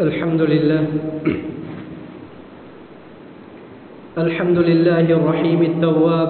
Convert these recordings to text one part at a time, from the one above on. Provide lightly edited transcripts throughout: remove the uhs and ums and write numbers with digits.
الحمد لله الرحيم التواب،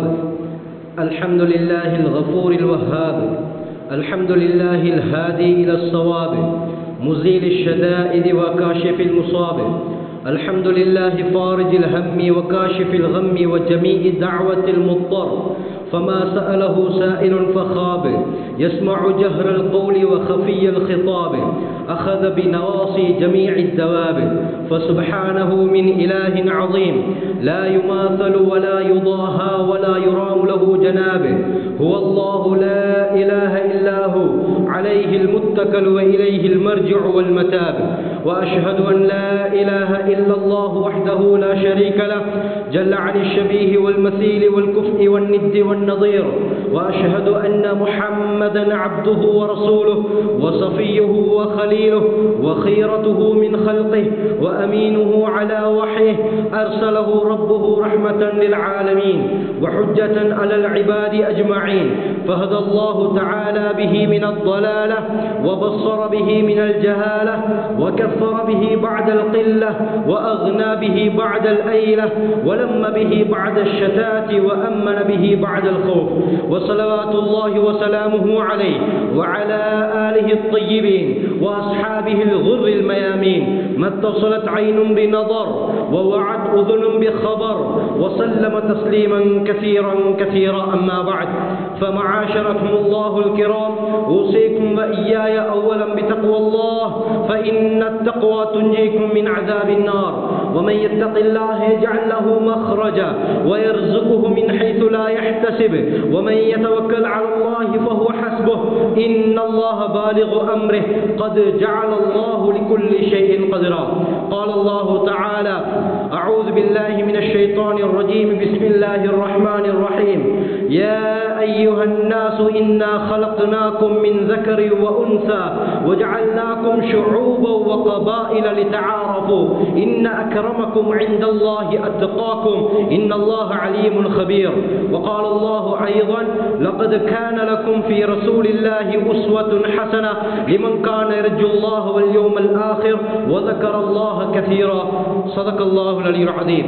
الحمد لله الغفور الوهاب، الحمد لله الهادي إلى الصواب، مزيل الشدائد وكاشف المصاب، الحمد لله فارج الهم وكاشف الغم وجميع دعوة المضطر، فما سأله سائل فخاب، يسمع جهر القول وخفي الخطاب، أخذ بنواصي جميع الدواب، فسبحانه من إله عظيم لا يماثل ولا يضاهى ولا يرام له جنابه، هو الله لا إله إلا هو عليه المتكل وإليه المرجع والمتاب، وأشهد أن لا إله إلا الله وحده لا شريك له جل عن الشبيه والمثيل والكفء والند والنظير، وأشهد أن محمدا عبده ورسوله وصفيه وخليله وخيرته من خلقه وأمينه على وحيه، أرسله ربه رحمة للعالمين وحجة على العباد أجمعين، فهدى الله تعالى به من الضلالة وبصر به من الجهالة وكفر به بعد القلة وأغنى به بعد الأيلة ولم به بعد الشتات وأمن به بعد الخوف، وصلوات الله وسلامه عليه وعلى آله الطيبين وأصحابه الغر الميامين، ما اتصلت عين بنظر ووعت أذن بخبر، وسلم تسليما كثيرا كثيرا. أما بعد، فمعاشركم الله الكرام، أوصيكم وإياي أولا بتقوى الله، فإن التقوى تنجيكم من عذاب النار، ومن يتق الله يجعل له مخرجا ويرزقه من حيث لا يحتسب، ومن يتوكل على الله فهو حسبه، إن الله بالغ أمره، قد جعل الله لكل شيء قدرا. قال الله تعالى: أعوذ بالله من الشيطان الرجيم، بسم الله الرحمن الرحيم، يا أيها الناس إنا خلقناكم من ذكر وأنثى وجعلناكم شعوبا وقبائل لتعارفوا، إن أكرمكم عند الله أتقاكم، إن الله عليم خبير. وقال الله أيضا: لقد كان لكم في رسول الله أسوة حسنة لمن كان يرجو الله واليوم الآخر وذكر الله كثيرا. صدق الله العلي العظيم.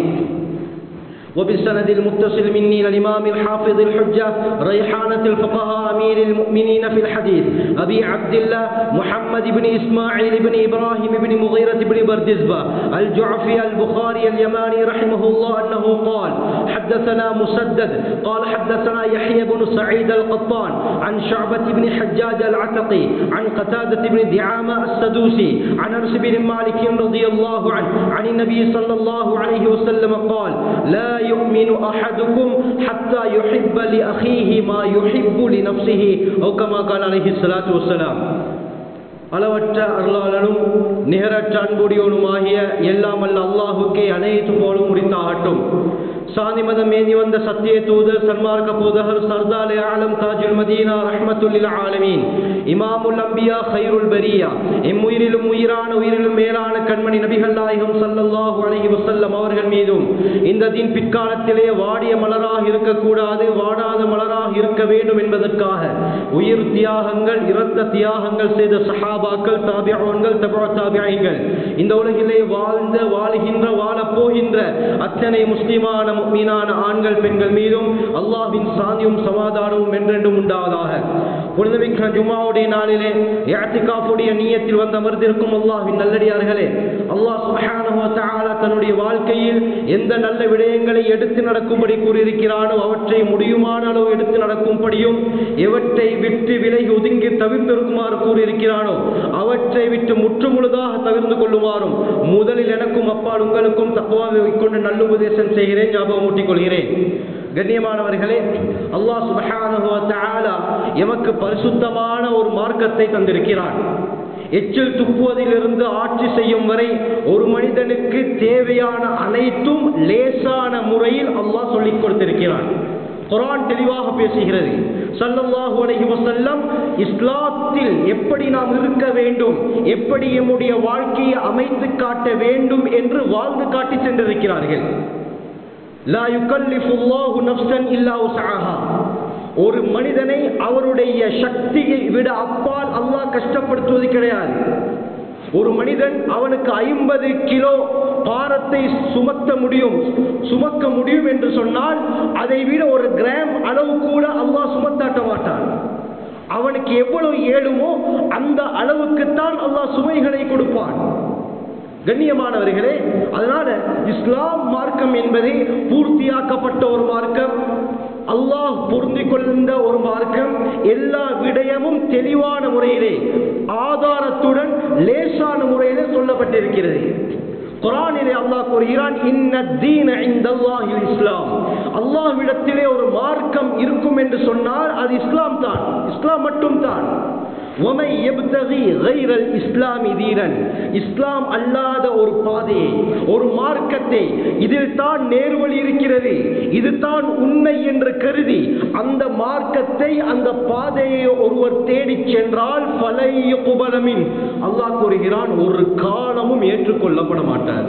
وبالسند المتصل مني للإمام الحافظ الحجة ريحانة الفقهاء أمير المؤمنين في الحديث أبي عبد الله محمد بن إسماعيل بن إبراهيم بن مغيرة بن بردزبة الجعفي البخاري اليماني رحمه الله أنه قال: حدثنا مسدد قال حدثنا يحيى بن سعيد القطان عن شعبة بن حجاج العتقي عن قتادة بن دعامة السدوسي عن أنس بن مالك رضي الله عنه عن النبي صلى الله عليه وسلم قال: لا يؤمن أحدكم حتى يحب لأخيه ما يحب لنفسه، أو كما قال عليه الصلاة والسلام. அளவற்ற அருளாளனும் நிகரற்ற அன்புடையோனுமாகிய எல்லாம் வல்ல அல்லாஹுக்கே அனைத்து போலும் உரித்தாகட்டும். சாந்தி மதம் ஏந்தி வந்த சத்திய தூதர் சன்மார்க்க போதகர் சர்தாலே ஆலம் தாஜுல் மதீனா ரஹ்மத்துல்லில் ஆலமீன் இமாமுல் அம்பியா கைருல் பரியா எம்முயிரிலும் உயிரான உயிரிலும் மேலான கண்மணி நபிகள் நாயகம் ஸல்லல்லாஹு அலைஹி வஸல்லம் அவர்கள் மீதும் இந்த தீன் பிற்காலத்திலே வாடிய மலராக இருக்கக்கூடாது, வாடாத மலராக இருக்க வேண்டும் என்பதற்காக உயிர் தியாகங்கள் இரத்த தியாகங்கள் செய்த சஹாபாக்கள், தாபிஊன்கள், தபூ தாபிஈன்கள், இந்த உலகிலே வாழ்ந்த வாழுகின்ற வாழப்போகின்ற அத்தனை முஸ்லிமான முஃமினான ஆண்கள் பெண்கள் மீதும் அல்லாஹ்வின் சாந்தியும் சமாதானமும் என்றென்றும் உண்டாவதாக. புனிதமிக்க ஜும்ஆவுடைய நாளிலே இஅ்திகாஃபுடைய நியத்தில் வந்து அமர்ந்திருக்கும் அல்லாஹ்வின் நல்லடியார்களே, அல்லாஹ் சுப்ஹானஹு வ தஆலா தன்னுடைய வாழ்க்கையில் எந்த நல்ல விடயங்களை எடுத்து நடக்கும்படி கூறியிருக்கிறானோ அவற்றை முடியுமான அளவு எடுத்து நடக்கும்படியும், எவற்றை விட்டு விலகி ஒதுங்கி தவிர்த்திருக்குமாறு கூறியிருக்கிறானோ அவற்றை விட்டு முற்றுமுழுதாக தவிர்த்து கொள்ளுமாறும் முதலில் எனக்கும் அப்பால் உங்களுக்கும் தக்வாவை கொண்டு நல்லுபதேசம் செய்கிறேன், ஞாபகம் ஊட்டிக் கொள்கிறேன். கண்ணியமானவர்களே, அல்லாஹ் சுப்ஹானஹு வ தஆலா எமக்கு பரிசுத்தமான ஒரு மார்க்கத்தை தந்திருக்கிறான். எச்சில் துப்புவதிலிருந்து ஆட்சி செய்யும் வரை ஒரு மனிதனுக்கு தேவையான அனைத்தும் லேசான முறையில் அல்லாஹ் சொல்லிக் கொடுத்திருக்கிறான். குர்ஆன் தெளிவாக பேசுகிறது. ஸல்லல்லாஹு அலைஹி வஸல்லம் இஸ்லாத்தில் எப்படி நாம் இருக்க வேண்டும், எப்படி நம்முடைய வாழ்க்கையை அமைத்து காட்ட வேண்டும் என்று வாழ்ந்து காட்டி சென்றிருக்கிறார்கள். லா யுகல்லிஃபுல்லாஹு நஃப்ஸன் இல்லா உஸ்ஆஹா. ஒரு மனிதனை அவருடைய சக்தியை விட அப்பால் அல்லாஹ் கஷ்டப்படுத்துவது கிடையாது. ஒரு மனிதன் அவனுக்கு 50 கிலோ பாரத்தை சுமக்க முடியும் என்று சொன்னால் அதை விட ஒரு கிராம் அளவு கூட அல்லாஹ் சுமத்தாட்ட மாட்டான். அவனுக்கு எவ்வளவு ஏழுமோ அந்த அளவுக்குத்தான் அல்லாஹ் சுமைகளை கொடுப்பான். கண்ணியமானவர்களே, அதனால இஸ்லாம் மார்க்கம் என்பது பூர்த்தியாக்கப்பட்ட ஒரு மார்க்கம், அல்லாஹ் பொருந்திக் கொண்ட ஒரு மார்க்கம். எல்லா விடயமும் தெளிவான முறையிலே ஆதாரத்துடன் லேசான முறையிலே சொல்லப்பட்டிருக்கிறது. குர்ஆனிலே அல்லாஹ் கூறுகிறான், இன்னத்தீன இன்தல்லாஹில் இஸ்லாம். அல்லாஹ்விடத்திலே ஒரு மார்க்கம் இருக்கும் என்று சொன்னால் அது இஸ்லாம் தான், இஸ்லாம் மட்டும் தான். وَمَنْ يَبْتَغِي غَيْرَ الْإِسْلَامِ دِينًا, இஸ்லாம் அல்லாத ஒரு பாதையை, ஒரு மார்க்கத்தை, இதில் தான் நேர்வழி இருக்கிறது, இது தான் உண்மை என்று கருதி அந்த மார்க்கத்தை, அந்த பாதையை ஒருவர் தேடிச் சென்றால் ஃபலை யுக்பல மின், அல்லாஹ் கூறுகிறான், ஒரு காலமும் ஏற்றுக்கொள்ளப்பட மாட்டார்.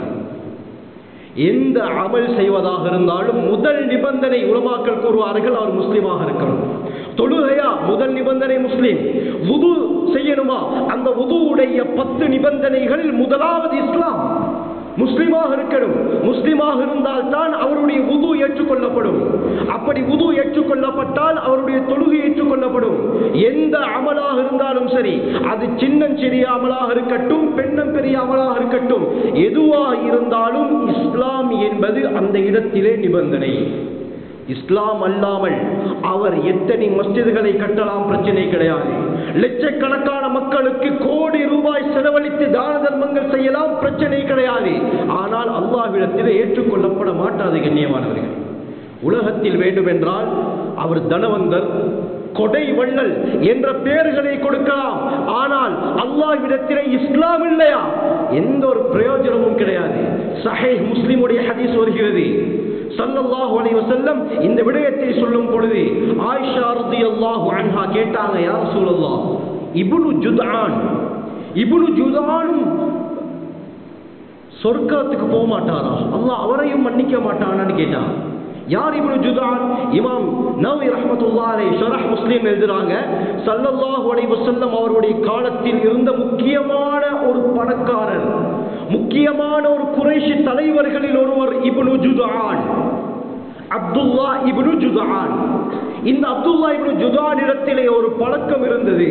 எந்த அமல் செய்வதாக இருந்தாலும் முதல் நிபந்தனை உலமாக்கள் கூறுவார்கள், அவர் முஸ்லிமாக இருக்கணும். தொழுகையா, முதல் நிபந்தனை முஸ்லிம். வுது செய்யணுமா, அந்த வுதுவுடைய 10 நிபந்தனைகளில் முதலாவது இஸ்லாம். முஸ்லிமாக இருக்கணும். முஸ்லிமாக இருந்தால் தான் அவருடைய வுது ஏற்றுக்கொள்ளப்படும். அப்படி வுது ஏற்றுக்கொள்ளப்பட்டால் அவருடைய தொழுகை ஏற்றுக்கொள்ளப்படும். எந்த அமலாக இருந்தாலும் சரி, அது சின்னஞ்சிறிய அமலாக இருக்கட்டும், பெண்ணம் பெரிய அமலாக இருக்கட்டும், எதுவாக இருந்தாலும் இஸ்லாம் என்பது அந்த இடத்திலே நிபந்தனை. இஸ்லாம் அல்லாமல் அவர் எத்தனை மஸ்ஜிதுகளை கட்டலாம், பிரச்சனை கிடையாது. லட்சக்கணக்கான மக்களுக்கு கோடி ரூபாய் செலவழித்து தான தர்மங்கள் செய்யலாம், பிரச்சனை கிடையாது. ஆனால் அல்லாஹ்விடத்தில் ஏற்றுக்கொள்ளப்பட மாட்டாது. கண்ணியமானவர்கள், உலகத்தில் வேண்டுமென்றால் அவர் தனவந்தர், கொடை வள்ளல் என்ற பெயர்களை கொடுக்கலாம். ஆனால் அல்லாஹ்விடத்திலே இஸ்லாம் இல்லையா, எந்த ஒரு பிரயோஜனமும் கிடையாது. சஹீஹ் முஸ்லிமுடைய ஹதீஸ் வருகிறது. ஸல்லல்லாஹு அலைஹி வஸல்லம் இந்த விடயத்தை சொல்லும் பொழுது ஆயிஷா ரலியல்லாஹு அன்ஹா கேட்டாங்க, யா ரசூலல்லாஹ், இப்னு ஜுதான் சொர்க்கத்துக்கு போக மாட்டாரா, அல்லாஹ் அவரையும் மன்னிக்க மாட்டானான்னு கேட்டான். யார் இப்னு ஜுதான்? இமாம் நவவி ரஹ்மத்துல்லாஹி அலைஹி ஷரஹ் முஸ்லிம் எழுதுறாங்க, ஸல்லல்லாஹு அலைஹி வஸல்லம் அவருடைய காலத்தில் இருந்த முக்கியமான ஒரு பணக்காரர், முக்கியமான ஒரு குறைஷி தலைவர்களில் ஒருவர் இப்னு ஜுதான், அப்துல்லா இப்னு ஜுதான். இந்த அப்துல்லா இப்னு ஜுதான் இடத்திலே ஒரு பழக்கம் இருந்தது.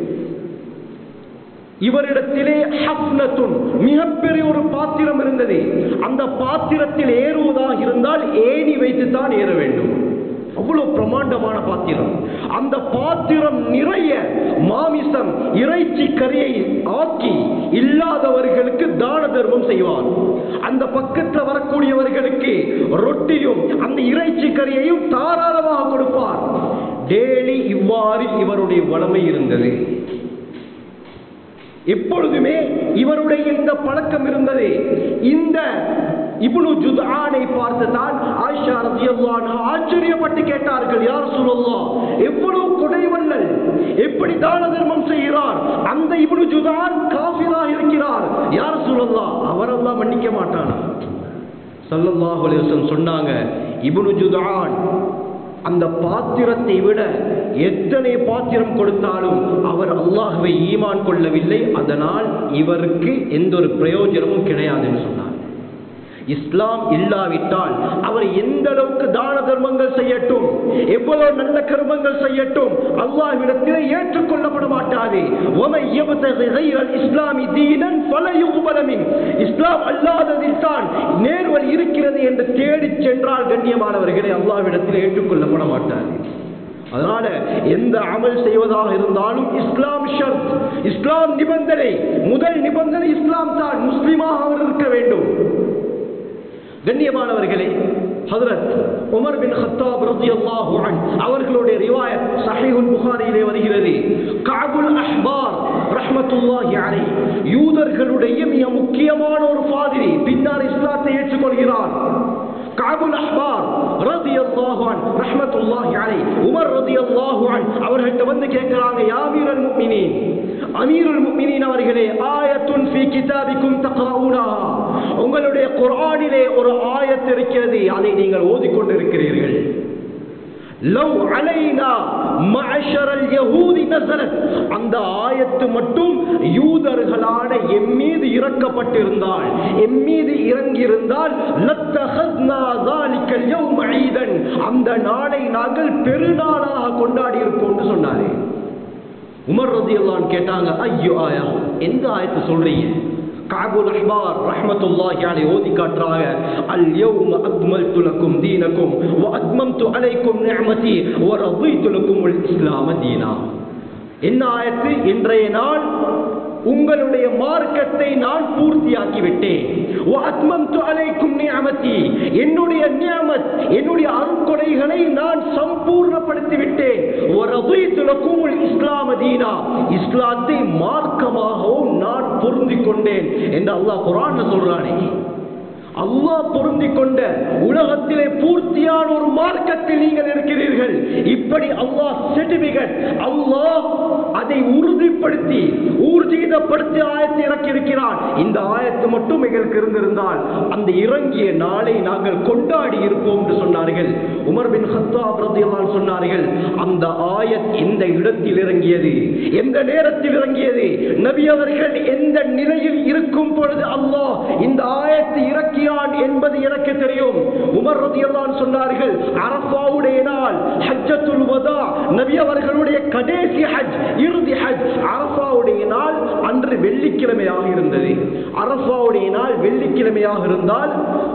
இவரிடத்திலே ஹஃப்னத்துன், மிகப்பெரிய ஒரு பாத்திரம் இருந்தது. அந்த பாத்திரத்தில் ஏறுவதாக இருந்தால் ஏணி வைத்து தான் ஏற வேண்டும். அவ்வளவு பிரமாண்டமான பாத்திரம். அந்த பாத்திரம் நிறைய மாமிசம், இறைச்சி கறியை ஆக்கி இல்லாதவர்களுக்கு தான தர்மம் செய்வார். அந்த பக்கத்தில் வரக்கூடியவர்களுக்கு ரொட்டியும் அந்த இறைச்சி கறியையும் தாராளமாக கொடுப்பார். டெய்லி இவ்வாறு இவருடைய வளமை இருந்தது. எப்பொழுதுமே இவருடைய இந்த பழக்கம் இருந்தது. இந்த இப்னு ஜுதானை பார்த்துதான் ஆயிஷா ரலியல்லாஹு அன்ஹா ஆச்சரியப்பட்டு கேட்டார்கள், யா ரசூலல்லாஹ், எவ்வளவு கொடைவள்ளல், எப்படி தான தர்மம் செய்கிறார், அந்த இப்னு ஜுதான் காஃபிராக இருக்கிறார், யா ரசூலல்லாஹ், அவரெல்லாம் மன்னிக்க மாட்டானா? ஸல்லல்லாஹு அலைஹி வஸல்லம் சொன்னாங்க, இப்னு ஜுதான் அந்த பாத்திரத்தை விட எத்தனை பாத்திரம் கொடுத்தாலும் அவர் அல்லாஹ்வை ஈமான் கொள்ளவில்லை, அதனால் இவருக்கு எந்த ஒரு பிரயோஜனமும் கிடையாதுன்னு சொன்னார். இஸ்லாம் இல்லாவிட்டால் அவர் எந்த அளவுக்கு தான தர்மங்கள் செய்யட்டும், எவ்வளவு நல்ல கர்மங்கள் செய்யட்டும், அல்லாஹ்விடத்திலே ஏற்றுக்கொள்ளப்பட மாட்டாது. இஸ்லாம் அல்லாததில் தான் நேர்வழி இருக்கிறது என்று தேடி சென்றால் கண்ணியமானவர்களை அல்லாஹ்விடத்திலே ஏற்றுக்கொள்ளப்பட மாட்டாது. அதனால எந்த அமல் செய்வதாக இருந்தாலும் இஸ்லாம் ஷர்த், இஸ்லாம் நிபந்தனை. முதல் நிபந்தனை இஸ்லாம் தான், முஸ்லிமாக அவர் இருக்க வேண்டும். கண்ணியமானவர்களே, ஹஜ்ரத் உமர் பின் கத்தாப் ரலியல்லாஹு அன்ஹு அவர்களுடைய ரிவாயத் ஸஹீஹுல் புகாரியிலே வருகிறது. கஅபுல் அஹ்பார் ரஹ்மத்துல்லாஹி அலைஹி யூதர்களுடைய மிக முக்கியமான ஒரு ஃபாதிரி, பின்னர் இஸ்லாத்தை ஏற்றுக்கொள்கிறார். கஅபுல் அஹ்பார் ரலியல்லாஹு அன்ஹு ரஹ்மத்துல்லாஹி அலைஹி உமர் ரலியல்லாஹு அன்ஹு அவர்கிட்ட வந்து கேட்கிறாங்க, யா அமீருல் முஃமினீன், அமீருல் முஃமினீன் அவர்களே, ஆயத்துன் ஃபீ கிதாபிக்கும் தக்ரஊனஹா, உங்களுடைய குர்ஆனிலே ஒரு ஆயத் இருக்கிறது, அதை நீங்கள் ஓதிக்கொண்டிருக்கிறீர்கள். லவ் அலைனா மஅஷரல் யஹூதி நஸலத், அந்த ஆயத்து மட்டும் யூதர்களான எம்மீது இறக்கப்பட்டிருந்தால், எம்மீது இறங்கியிருந்தால், லத்தஹஸ்னா ஸாலிகல் யௌம ஈதன், அந்த நாளை நாங்கள் பெருநாளாக கொண்டாடி இருப்போம் என்று சொன்னாரே. உமர் ரலியல்லாஹு அன்ஹு கேட்டாங்க, ஐயோ ஆயா, எந்த ஆயத்தை சொல்றீங்க? கஅபுல் அஹ்பார் ரஹ்மத்துல்லாஹி அலைஹி ஓதி காட்டுறாங்க, அல் யௌம அக்மல்து லக்கும் தீனக்கும் வ அத்மம்து அலைக்கும் நிஅமதி வ ரضيت லக்குமுல் இஸ்லாம தீனா. என்ன ஆயத்து? இன்றைய நாள் உங்களுடைய மார்க்கத்தை நான் பூர்த்தியாக்கி விட்டேன். வ அத்மம்து அலைக்கும் நிஅமதி, என்னுடைய நிஅமத், என்னுடைய அருட்கொடைகளை நான் சம்பூர்ணப்படுத்தி விட்டேன். வ ரضيت லக்குமுல் இஸ்லாம தீனா, இஸ்லாத்தை மார்க்கமாகவும் நான் பொருந்திக் கொண்டேன் என்று அல்லாஹ் குர்ஆன்ல சொல்றானே. அல்லாஹ் பொருந்திக் கொண்ட உலகத்திலே பூர்த்தியான ஒரு மார்க்கத்தில் நீங்கள் இருக்கிறீர்கள். இப்படி அல்லாஹ் சர்டிபிகேட், அல்லாஹ் அதை உறுதிப்படுத்தி ஊர்ஜிதப்படுத்தி ஆயத்தை இறக்கி இருக்கிறான். இந்த ஆயத்து மட்டும் எங்களுக்கு இருந்திருந்தால் அந்த இறங்கிய நாளை நாங்கள் கொண்டாடி இருப்போம் என்று சொன்னார்கள். உமர் பின் கத்தாப் ரலியல்லாஹு அன்ஹு சொன்னார்கள், அந்த ஆயத் எந்த இடத்தில் இறங்கியது, எந்த நேரத்தில் இறங்கியது, நபி அவர்கள் எந்த நிலையில் இருக்கும் பொழுது அல்லாஹ் இந்த ஆயத்தை இறக்கி என்பது எனக்கு தெரியும். உமர் ரலியல்லாஹு அன்ஹு சொன்னார்கள், அரஃபாவுடைய நாள், ஹஜ்ஜத்துல் வதா, நபி அவர்களுடைய கடைசி ஹஜ், இறுதி ஹஜ், அரஃபாவுடைய நாள் அன்று வெள்ளிக்கிழமையாக இருந்தது. அரஃபாவுடைய நாள் வெள்ளிக்கிழமையாக இருந்தால்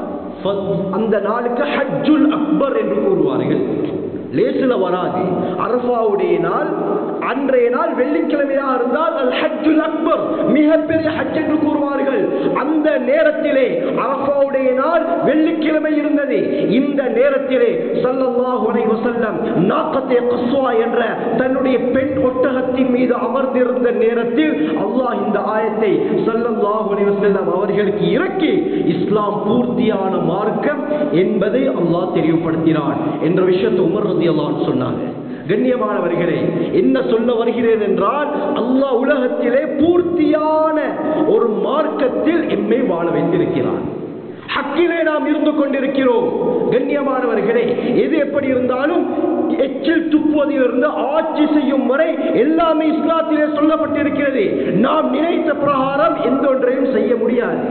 அந்த நாளுக்கு ஹஜ்ஜுல் அக்பர் என்று கூறுவார்கள். லேசில வராது. அரஃபாவுடைய நாள், அன்றைய நாள் வெள்ளிக்கிழமையாக இருந்தால் அல் ஹஜ்ஜுல் அக்பர், மிகப்பெரிய ஹஜ் என்று கூறுவார்கள். அந்த நேரத்திலே அரஃபாவுடைய நாள் வெள்ளிக்கிழமை இருந்தது. இந்த நேரத்திலே ஸல்லல்லாஹு அலைஹி வஸல்லம் நாகத்தே கஸ்வா என்ற தன்னுடைய பெண் ஒட்டகத்தின் மீது அமர்ந்திருந்த நேரத்தில் அல்லாஹ் இந்த ஆயத்தை ஸல்லல்லாஹு அலைஹி வஸல்லம் அவர்களுக்கு இறக்கி இஸ்லாம் பூர்த்தியான மார்க்கம் என்பதை அல்லாஹ் தெளிவுபடுத்தினான் என்ற விஷயத்தை உமர் ரலியல்லாஹு அன்ஹு சொன்னாங்க. கண்ணியமானவர்களே, என்ன சொல்ல வருகிறேன் என்றால், அல்லாஹ் உலகத்திலே பூர்த்தியான ஒரு மார்க்கத்தில் எம்மை வாழ வைத்திருக்கிறான். ஹக்கிலே நாம் இருந்து கொண்டிருக்கிறோம். கண்ணியமானவர்களே, எது எப்படி இருந்தாலும் எச்சில் துப்புவதிலிருந்து ஆட்சி செய்யும் வரை எல்லாமே இஸ்லாத்திலே சொல்லப்பட்டிருக்கிறது. நாம் நினைத்த பிரகாரம் எந்த ஒன்றையும் செய்ய முடியாது.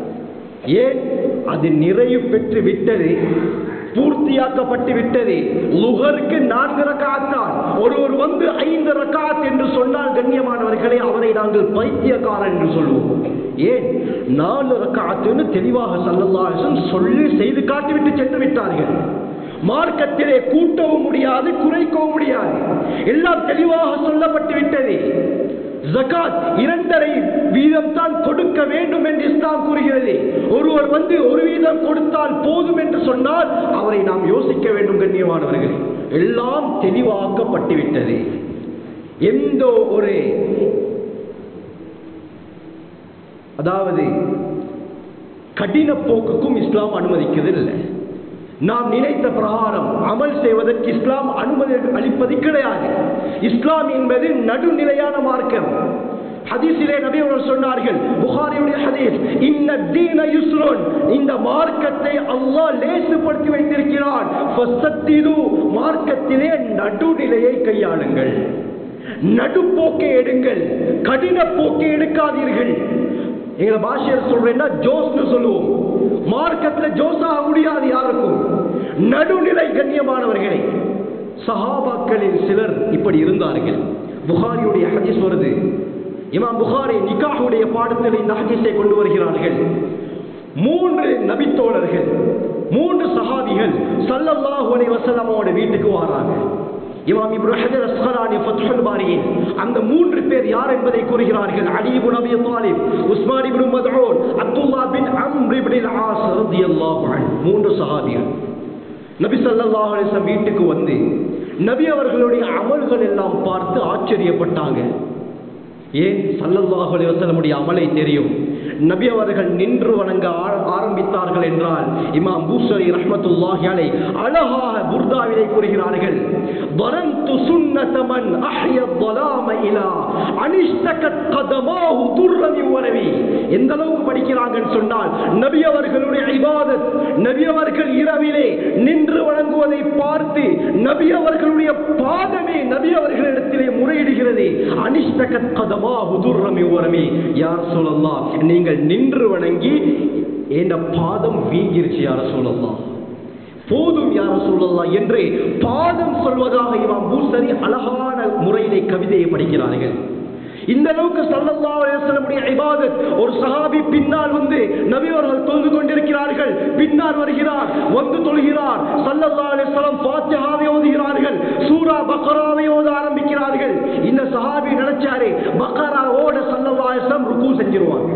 ஏன்? அது நிறைவு பெற்று விட்டது, பூர்த்தியாக்கப்பட்டு விட்டது. லுஹருக்கு 4 ரக்காத் தான். ஒருவர் வந்து 5 ரக்காத் என்று சொன்னால் கண்ணியமானவர்களே, அவரை நாங்கள் பைத்தியக்காரன் என்று சொல்வோம். ஏன்? 4 ரக்காத்துன்னு தெளிவாக ஸல்லல்லாஹு அலைஹி வஸல்லம் சொல்லி செய்து காட்டிவிட்டு சென்று விட்டார்கள். மார்க்கத்திலே கூட்டவும் முடியாது, குறைக்கவும் முடியாது, எல்லாம் தெளிவாக சொல்லப்பட்டு விட்டது. ஜகாத் 2.5 வீதம் தான் கொடுக்க வேண்டும் என்று இஸ்லாம் கூறுகிறது. ஒருவர் வந்து 1 வீதம் கொடுத்தால் போதும் என்று சொன்னால் அவரை நாம் யோசிக்க வேண்டும். கண்ணியமானவர்களே, எல்லாம் தெளிவாக்கப்பட்டுவிட்டது. எந்த ஒரு கடின போக்குக்கும் இஸ்லாம் அனுமதிக்கிறதில்லை. நாம் நினைத்த பிரகாரம் அமல் செய்வதற்கு இஸ்லாம் அனுமதி அளிப்பது கிடையாது. இஸ்லாம் என்பது நடுநிலையான மார்க்கம். ஹதீஸிலே நபி அவர்கள் சொன்னார்கள், புகாரியுடைய ஹதீஸ், இன்ன தீன யுஸ்ருன், இந்த மார்க்கத்தை அல்லாஹ் லேசுபடுத்தி வைத்திருக்கிறான். ஃபஸத்திது, மார்க்கத்திலே நடுநிலையை கையாளுங்கள், நடுப்போக்கை எடுங்கள், கடின போக்கை எடுக்காதீர்கள். எங்களை பாஷையில் சொல்றேன்னா ஜோஸ்னு சொல்லுவோம். மார்க்கத்தில் ஜோஸாக முடியாது யாருக்கும். நடுநிலை. கண்ணியமானவர்களே, சஹாபாக்களில் சிலர் இப்படி இருந்தார்கள். புகாரியுடைய ஹதீஸ் வருது. இமாம் புகாரி நிக்காஹுடைய பாடத்தில் இந்த ஹதீஸை கொண்டு வருகிறார்கள். 3 நபித்தோழர்கள், 3 சஹாபிகள் ஸல்லல்லாஹு அலைஹி வஸல்லமோட வீட்டுக்கு வராங்க. இமாம் இப்னு ஹஜர் அஸ்கலானி ஃபத்ஹுல் பாரியில் அந்த 3 பேர் யார் என்பதை கூறுகிறார்கள். அலி இப்னு அபி தாலிப், உஸ்மான் இப்னு மத்ஊன், அப்துல்லாஹ் பின் அம்ர் இப்னு அல்-ஆஸ் ரலியல்லாஹு அன்ஹு. 3 சஹாபிகள் நபி ஸல்லல்லாஹு அலைஹி வஸல்லம் வீட்டுக்கு வந்து நபி அவர்களுடைய அமல்கள் எல்லாம் பார்த்து ஆச்சரியப்பட்டாங்க. ஏன்? ஸல்லல்லாஹு அலைஹி வஸல்லமுடைய அமலை தெரியும். நபி அவர்கள் நின்று வணங்க ஆரம்பித்தார்கள் என்றால் இமாம் பூசரி ரஹ்மத்துல்லாஹி அலைஹி அழகாக புர்தாவிலே கூறுகிறார்கள், வரந்து சுன்னத மன் அஹ்ய ظلام இலா அனிஷ்தகத் கதமாஹு துர்ரமி வரவி. எந்த அளவுக்கு படிக்கிறாங்கன்னு சொன்னால், நபி அவர்களுடைய இபாதத், நபி அவர்கள் இரவிலே நின்று வணங்குவதை பார்த்து நபி அவர்களுடைய பாதமே நபி அவர்களிடத்திலே முறையிடுகிறது. அனிஷ்தகத் கதமாஹு துர்ரமி வரவி. யா ரசூலல்லாஹ், நீங்கள் நின்று வணங்கி என் பாதம் வீங்கிருச்சு யா ரசூலல்லாஹ், போதும் யா ரசூலல்லாஹ் என்று பாதம் சொல்வதாக இமாம் பூசரி அழகான முறையிலே கவிதையை படிக்கிறார்கள். இந்த அளவுக்கு ஸல்லல்லாஹு அலைஹி வஸல்லம் இபாதத். ஒரு சஹாபி பின்னால் வந்து நபி அவர்கள் தொழுது கொண்டிருக்கிறார்கள், பின்னால் வருகிறார், வந்து தொழுகிறார். ஸல்லல்லாஹு அலைஹி வஸல்லம் ஃபாத்திஹாவை ஓதுகிறார்கள், சூரா பக்ராவை ஓத ஆரம்பிக்கிறார்கள். இந்த சஹாபி நினைச்சாரு பக்ரா ஓட ஸல்லல்லாஹு அலைஹி வஸல்லம் ருக்கு செஞ்சிருவாங்க.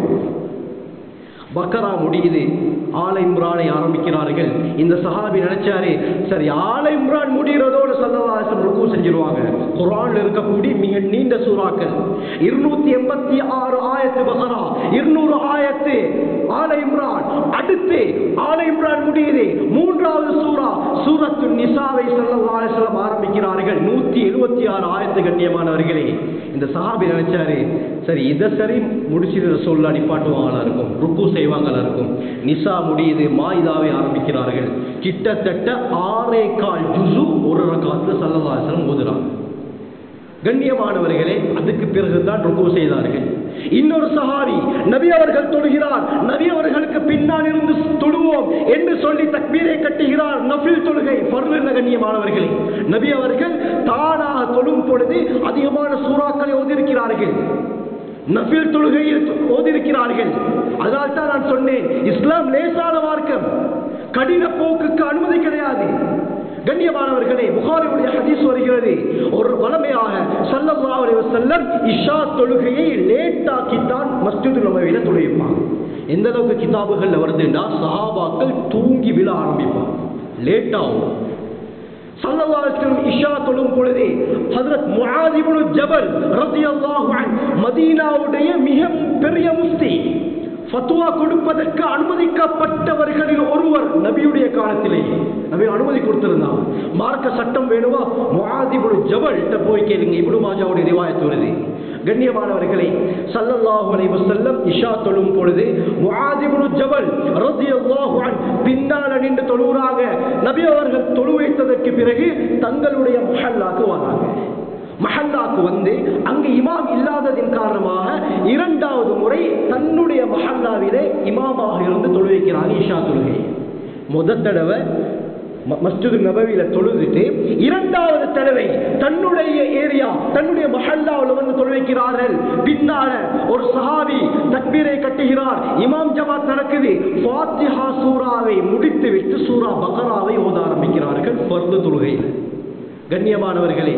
பக்கரா முடியுது, ஆல இம்ரானை ஆரம்பிக்கிறார்கள். இந்த சஹாபி நினைச்சாரு சரி ஆல இம்ரான் முடிகிறதோடு ஸல்லல்லாஹு அலைஹி வஸல்லம் ருக்கு செஞ்சிருவாங்க. குர்ஆன்ல இருக்கக்கூடிய மிக நீண்ட சூறாக்கள் 286 ஆயத்து பக்கரா, 200 ஆயத்து ஆல இம்ரான். அடுத்து ஆல இம்ரான் முடியுது, மூன்றாவது சூரா சூரத்துன் நிசாவை ஸல்லல்லாஹு அலைஹி வஸல்லம் ஆரம்பிக்கிறார்கள். 176 ஆயத்து. கண்ணியமானவர்களே, இந்த சஹாபி நினைச்சாரு சரி இதை சரி முடிச்சு சொல்ல நிப்பாட்டுவாங்களா இருக்கும், ருக்கு செய்வாங்களா இருக்கும். நிசா முடியுது, மாயிதாவை ஆரம்பிக்கிறார்கள். கிட்டத்தட்ட 6.25 ஜுஸு ஒரு ரக்காத்துல ஸல்லல்லாஹு அலைஹி வஸல்லம் ஓதுறாங்க. கண்ணியமானவர்களே, அதுக்கு பிறகுதான் ருக்கு செய்தார்கள். இன்னொரு சஹாபி நபி அவர்கள் தொழுகிறார், நபி அவர்களுக்கு பின்னால் இருந்து தொழுவோம் என்று சொல்லி தக்பீரை கட்டுகிறார். நஃபில் தொழுகை, ஃபர்து இல்ல. கண்ணியமானவர்களே, நபி அவர்கள் தானாக தொழும் பொழுது அதிகமான சூறாக்களை ஓதியிருக்கிறார்கள், நஃபில் தொழுகையில் ஓதியிருக்கிறார்கள். அதனால் தான் நான் சொன்னேன், இஸ்லாம் லேசான மார்க்கம், கடின போக்குக்கு அனுமதி கிடையாது. கண்ணியமானவர்களே, புகாரியுடைய ஹதீஸ் வருகிறது, ஒரு வளமையாக ஸல்லல்லாஹு அலைஹி வஸல்லம் இஷா தொழுகையை லேட்டாக்கித்தான் மஸ்ஜிதுல் நபவியில தொழுவிப்பாங்க. எந்த அளவுக்கு கிதாபுகள்ல வருதுன்னா, சஹாபாக்கள் தூங்கி விழ ஆரம்பிப்பாங்க, லேட்டாகும். ஸல்லல்லாஹு அலைஹி வஸல்லம் இஷா தொழும் பொழுது ஹஜ்ரத் முஆத் இப்னு ஜபல் ரலியல்லாஹு அன்ஹு மதீனாவுடைய மிக பெரிய முஃப்தி, ஃபத்வா கொடுப்பதற்கு அனுமதிக்கப்பட்டவர்களில் ஒருவர். நபியுடைய காலத்திலே நபி அனுமதி கொடுத்திருந்தார். மார்க்க சட்டம் வேணுமா, முஆத் இப்னு ஜபல் போய் கேளுங்க. இப்னு மாஜாவுடைய ரிவாயத் வருது. கண்ணியமானவர்களே, ஸல்லல்லாஹு அலைஹி வஸல்லம் இஷா தொழும் பொழுது முஆத் இப்னு ஜபல் ரலியல்லாஹு அன்ஹு பின்னால நின்று தொழுகிறாங்க. நபி அவர்கள் தொழு வைத்ததற்கு பிறகு தங்களுடைய மஹல்லாக்கு வராங்க. மஹல்லாக்கு வந்து அங்கு இமாம் இல்லாததின் காரணமாக இரண்டாவது முறை தன்னுடைய மஹல்லாவிலே இமாமாக இருந்து தொழு வைக்கிறாங்க இஷா தொழுகை. முதல் தடவை மஸ்ஜிது நபவியில தொழுதுட்டு இரண்டாவது தடவை தன்னுடைய ஏரியா, தன்னுடைய மஹல்லாவில் வந்து தொழு வைக்கிறார்கள். பின்னால ஒரு சஹாபி தக்பீரை கட்டுகிறார், இமாம் ஜமாத் நடக்குது. ஃபாத்திஹா சூராவை முடித்து விட்டு சூரா பக்ராவை ஓத ஆரம்பிக்கிறார்கள் ஃபர்து தொழுகையில். கண்ணியமானவர்களே,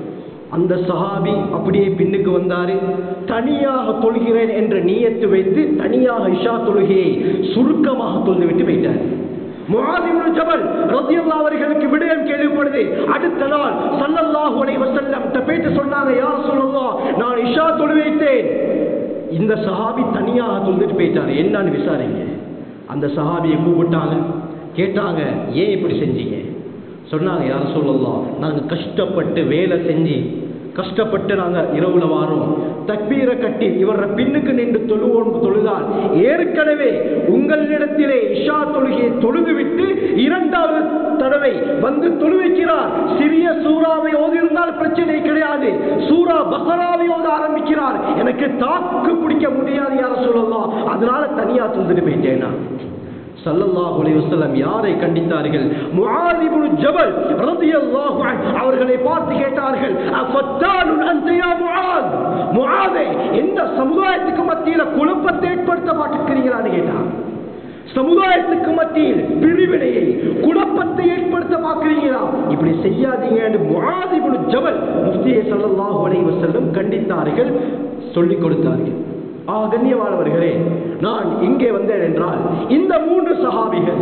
அந்த சஹாபி அப்படியே பின்னுக்கு வந்தாரு. தனியாக தொழுகிறேன் என்ற நியத்து வைத்து தனியாக இஷா தொழுகையை சுருக்கமாக தொழுது விட்டு போயிட்டார். முஆத் இப்னு ஜபல் ரலியல்லாஹு அவர்களுக்கு விடயம் கேள்விப்படுது. அடுத்த நாள் ஸல்லல்லாஹு அலைஹி வஸல்லம் போயிட்டு சொன்னாங்க, யா ரசூலல்லாஹ், நான் இஷா தொழு வைத்தேன். இந்த சஹாபி தனியாக தொழுதுட்டு போயிட்டாரு, என்னன்னு விசாரிங்க. அந்த சஹாபியை கூப்பிட்டாங்க, கேட்டாங்க, ஏன் இப்படி செஞ்சீங்க? சொன்னாங்க, யா ரசூலல்லாஹ், நாங்கள் கஷ்டப்பட்டு வேலை செஞ்சு கஷ்டப்பட்டு நாங்கள் இரவுல வாரோம், தக்பீரை கட்டி இவர பின்னுக்கு நின்று தொழுதால் ஏற்கனவே உங்களிடத்திலே இஷா தொழுகையை தொழுது விட்டு இரண்டாவது தடவை வந்து தொழு வைக்கிறார். சிறிய சூறாவை ஓதிருந்தால் பிரச்சனை கிடையாது, சூரா பக்ராவை ஓத ஆரம்பிக்கிறார். எனக்கு தாக்கு பிடிக்க முடியாது யா ரசூலல்லாஹ், அதனால தனியா தொழுதுட்டு போயிட்டேனா. ஸல்லல்லாஹு அலைஹி வஸல்லம் யாரை கண்டித்தார்கள்? முஆத் இப்னு ஜபல் ரலியல்லாஹு அன்ஹு அவர்களை பார்த்து கேட்டார்கள், அஃபத்தானுன் அன்த யா முஆத், முஆதே, இந்த சமுதாயத்துக்கு மத்தியில குழப்பத்தை ஏற்படுத்த மாட்டேங்கிறீங்களான்னு கேட்டார். சமுதாயத்துக்கு மத்தியில் பிரிவினையை குழப்பத்தை ஏற்படுத்த பார்க்கிறீங்களா? இப்படி செய்யாதீங்க என்று முஆத் இப்னு ஜபல் முஃப்தியை ஸல்லல்லாஹு அலைஹி வஸல்லம் கண்டித்தார்கள், சொல்லிக் கொடுத்தார்கள். கண்ணியமானவர்களே, நான் இங்கே வந்தேன் என்றால் இந்த மூன்று சஹாபிகள்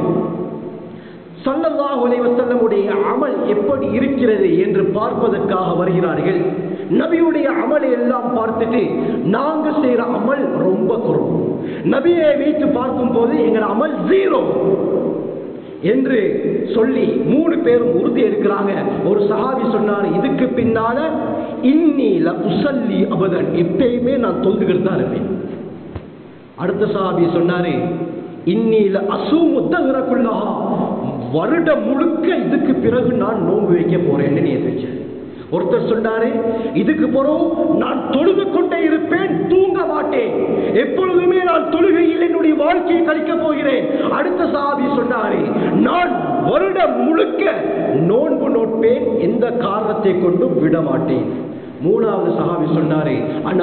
ஸல்லல்லாஹு அலைஹி வஸல்லமுடைய அமல் எப்படி இருக்கிறது என்று பார்ப்பதற்காக வருகிறார்கள். நபியுடைய அமலை எல்லாம் பார்த்துட்டு நாங்க செய்யற அமல் ரொம்ப குறைவு, நபியை வைத்து பார்க்கும் போது எங்கள் அமல் 0 என்று சொல்லி 3 பேரும் உறுதி எடுக்கிறாங்க. ஒரு சஹாபி சொன்னார், இதுக்கு பின்னால இன்னில உசல்லி அபதன், எப்பயுமே நான் தொழுதுகிட்டு தான் இருப்பேன். அடுத்த சஹாபி சொன்னாரு, இன்னில அசூமுத்தகுல்லஹா, வருடம் முழுக்க இதுக்கு பிறகு நான் நோன்பு வைக்க போறேன்னு நியத்து வச்சேன். ஒருத்தர் சொன்னாரு, இதுக்கு பிறகு நான் தொழுது கொண்டே இருப்பேன், தூங்க மாட்டேன், எப்பொழுதுமே நான் தொழுகையில் என்னுடைய வாழ்க்கையை கழிக்க போகிறேன். அடுத்த சஹாபி சொன்னாரு, நான் வருடம் முழுக்க நோன்பு நோட்பேன், எந்த காரணத்தை கொண்டு விட மாட்டேன். மூணாவது சஹாபி சொன்னாரு,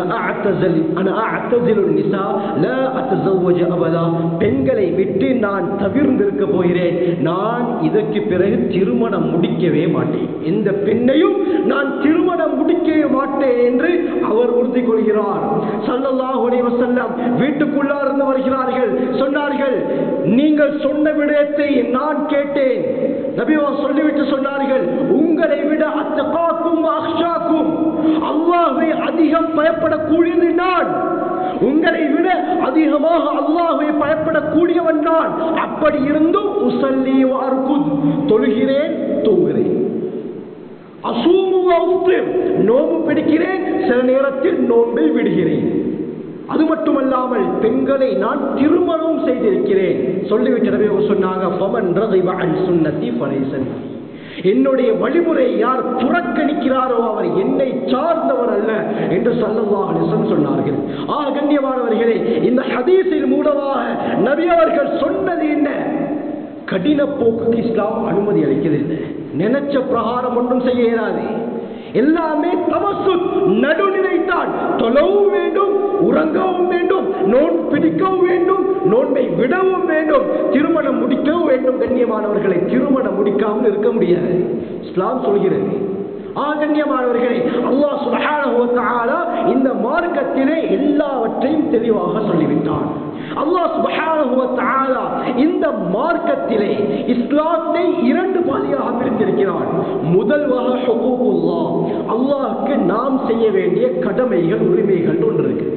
பெண்களை விட்டு நான் தவிர்ந்திருக்க போகிறேன், நான் இதற்கு பிறகு திருமணம் முடிக்கவே மாட்டேன், எந்த பெண்ணையும் நான் திருமணம் முடிக்கவே மாட்டேன் என்று அவர் உறுதி கொள்கிறார். ஸல்லல்லாஹு அலைஹி வஸல்லம் வீட்டுக்குள்ளார் இருந்து வருகிறார்கள். சொன்னார்கள், நீங்கள் சொன்ன விடயத்தை நான் கேட்டேன். நபிவா சொல்லிவிட்டு சொன்னார்கள், உங்களை விட அத்தகாக்கும் அக்ஷாக்கும், அல்லாஹ்வை அதிகம் பயப்படக்கூடியது நான், உங்களை விட அதிகமாக அல்லாஹ்வை பயப்படக்கூடியவன் நான். அப்படி இருந்தும் உஸல்லி வ அர்குத், தொழுகிறேன், தூங்குகிறேன், அசூமு வ உஃப்திர், நோன்பு பிடிக்கிறேன், சில நேரத்தில் நோன்பை விடுகிறேன். அது மட்டுமல்லாமல் பெண்களை நான் திருமணம் செய்திருக்கிறேன். சொல்லிவிட்டு நபி சொன்னாங்க, ஃபமன் ரகிப அன் சுன்னதி ஃபலைஸ மின்னி, என்னுடைய வழிமுறை யார் புறக்கணிக்கிறாரோ அவர் என்னை சார்ந்தவர் அல்ல என்று ஸல்லல்லாஹு அலைஹி வஸல்லம் சொன்னார்கள். கண்ணியமானவர்களே, இந்த ஹதீஸின் மூலமாக நபி அவர்கள் சொன்னது என்ன? கடின போக்குக்கு இஸ்லாம் அனுமதி அளிக்கவில்லை. நினைச்ச பிரகாரம் ஒன்றும் செய்ய இயலாது. எல்லாமே தவசுத், நடுநிலைத்தான். தொழவும் வேண்டும், உறங்கவும் வேண்டும், நோன்பு பிடிக்கவும் வேண்டும், நோன்பை விடவும் வேண்டும், திருமணம் முடிக்கவும் வேண்டும். கண்ணியமானவர்களை, திருமணம் முடிக்காமல் இருக்க முடியாது, இஸ்லாம் சொல்கிறது. கண்ணியமானவர்களே, அல்லாஹ் சுப்ஹானஹு வ தஆலா இந்த மார்க்கத்திலே எல்லாவற்றையும் தெளிவாக சொல்லிவிட்டான். அல்லாஹ் சுப்ஹானஹு வ தஆலா இந்த மார்க்கத்திலே இஸ்லாத்தை 2 பாதியாக பிரித்திருக்கிறான். முதல் வகை ஹுகூகுல்லாஹ், அல்லாஹ்வுக்கு நாம் செய்ய வேண்டிய கடமைகள், உரிமைகள் ஒன்று இருக்குது.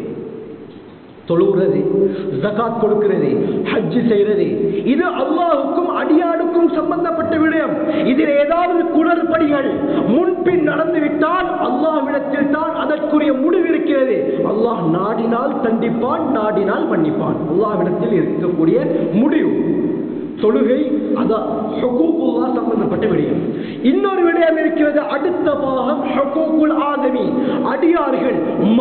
தொழுகிறது, ஜகாத் கொடுக்கிறது, ஹஜ் செய்கிறது, இது அல்லாஹ்வுக்கும் அடியானுக்கும் சம்பந்தப்பட்ட விடயம். இதில் ஏதாவது குளறுபடிகள் முன்பின் நடந்துவிட்டால் அல்லாஹ்விடத்தில் தான் அதற்குரிய முடிவு இருக்கிறது. அல்லாஹ் நாடினால் தண்டிப்பான், நாடினால் மன்னிப்பான். அல்லாஹ்விடத்தில் இருக்கக்கூடிய முடிவு. தொழுகை அதான் ஹுகூகுல்லாஹ் சம்பந்தப்பட்ட விடயம். இன்னொரு விடயம் இருக்கிறது, அடுத்த பாகம் ஹுகூகுல் ஆதமி, அடியார்கள்,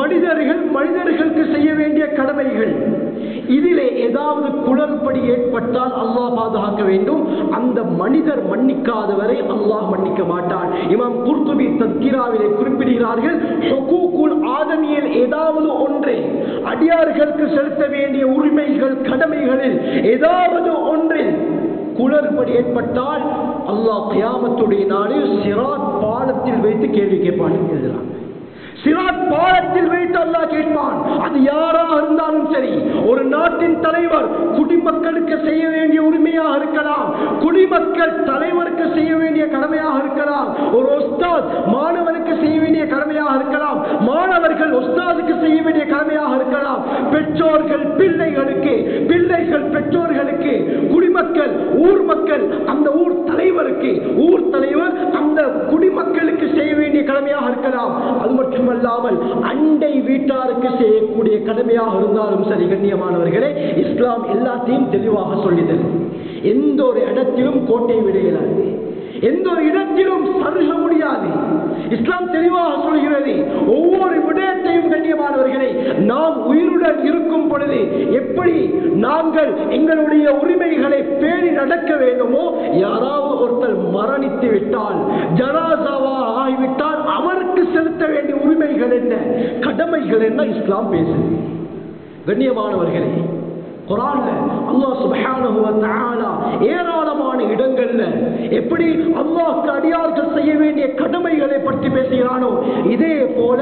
மனிதர்களுக்கு செய்ய வேண்டிய கடமைகள். இதிலே ஏதாவது குளறுபடி ஏற்பட்டால் அல்லாஹ் பாதுகாக்க வேண்டும். அந்த மனிதர் மன்னிக்காதவரை அல்லாஹ் மன்னிக்க மாட்டான். இமாம் குர்துபி தத்கிராவிலே குறிப்பிடுகிறார்கள், ஹுகூகுல் ஆதமியில் ஏதாவது ஒன்றை, அடியார்களுக்கு செலுத்த வேண்டிய உரிமைகள், கடமைகளில் ஏதாவது ஒன்றில் குளறுபடி ஏற்பட்டால் அல்லாஹ் கியாமத்துடைய நாளில் சிராத் பாலத்தில் வைத்து கேள்வி கேட்பான் எழுதுகிறான். சிராத் பாலத்தில் வைத்து அல்லாஹ் கேட்பான். அது யாராக இருந்தாலும் சரி, ஒரு நாட்டின் தலைவர் குடிமக்களுக்கு செய்ய வேண்டிய உரிமையாக இருக்கலாம், குடிமக்கள் தலைவருக்கு செய்ய வேண்டிய கடமையாக இருக்கலாம், ஒரு உஸ்தாத் மாணவனுக்கு செய்ய வேண்டிய கடமையாக இருக்கலாம், மாணவர்கள் உஸ்தாதுக்கு செய்ய வேண்டிய கடமையாக இருக்கலாம், பெற்றோர்கள் பிள்ளைகளுக்கு, பிள்ளைகள் பெற்றோர்களுக்கு, குடிமக்கள் ஊர் மக்கள் அந்த ஊர் தலைவருக்கு, ஊர் தலைவர் அந்த குடிமக்களுக்கு செய்ய வேண்டிய கடமையாக இருக்கலாம். அது மட்டுமல்லாமல் அண்டை வீட்டாருக்கு செய்யக்கூடிய கடமையாக இருந்தாலும் சரி. கண்ணியமானவர்களே, இஸ்லாம் எல்லாத்தையும் தெளிவாக சொல்லிதல். எந்த ஒரு இடத்திலும் கோட்டை விட இயலாது, எந்த ஒரு இடத்திலும் சருக முடியாது. இஸ்லாம் தெளிவாக சொல்கிறது, ஒவ்வொரு விடயத்தையும் கண்ணியமானவர்களை நாம் உயிருடன் இருக்கும் பொழுது எப்படி நாங்கள் எங்களுடைய உரிமைகளை பேணி நடக்க வேண்டுமோ, யாராவது ஒருத்தர் மரணித்து விட்டால், ஜனாசாவா ஆகிவிட்டால் அவருக்கு செலுத்த வேண்டிய உரிமைகள் என்ன, கடமைகள் என்ன, இஸ்லாம் பேசுது. கண்ணியமானவர்களே, குர்ஆன்ல அல்லாஹ் சுப்ஹானஹு வ தஆலா ஏராளமான இடங்கள்ல எப்படி அல்லாஹ்க்கு அடியார்கள் செய்ய வேண்டிய கடமைகளை பற்றி பேசுகிறானோ, இதே போல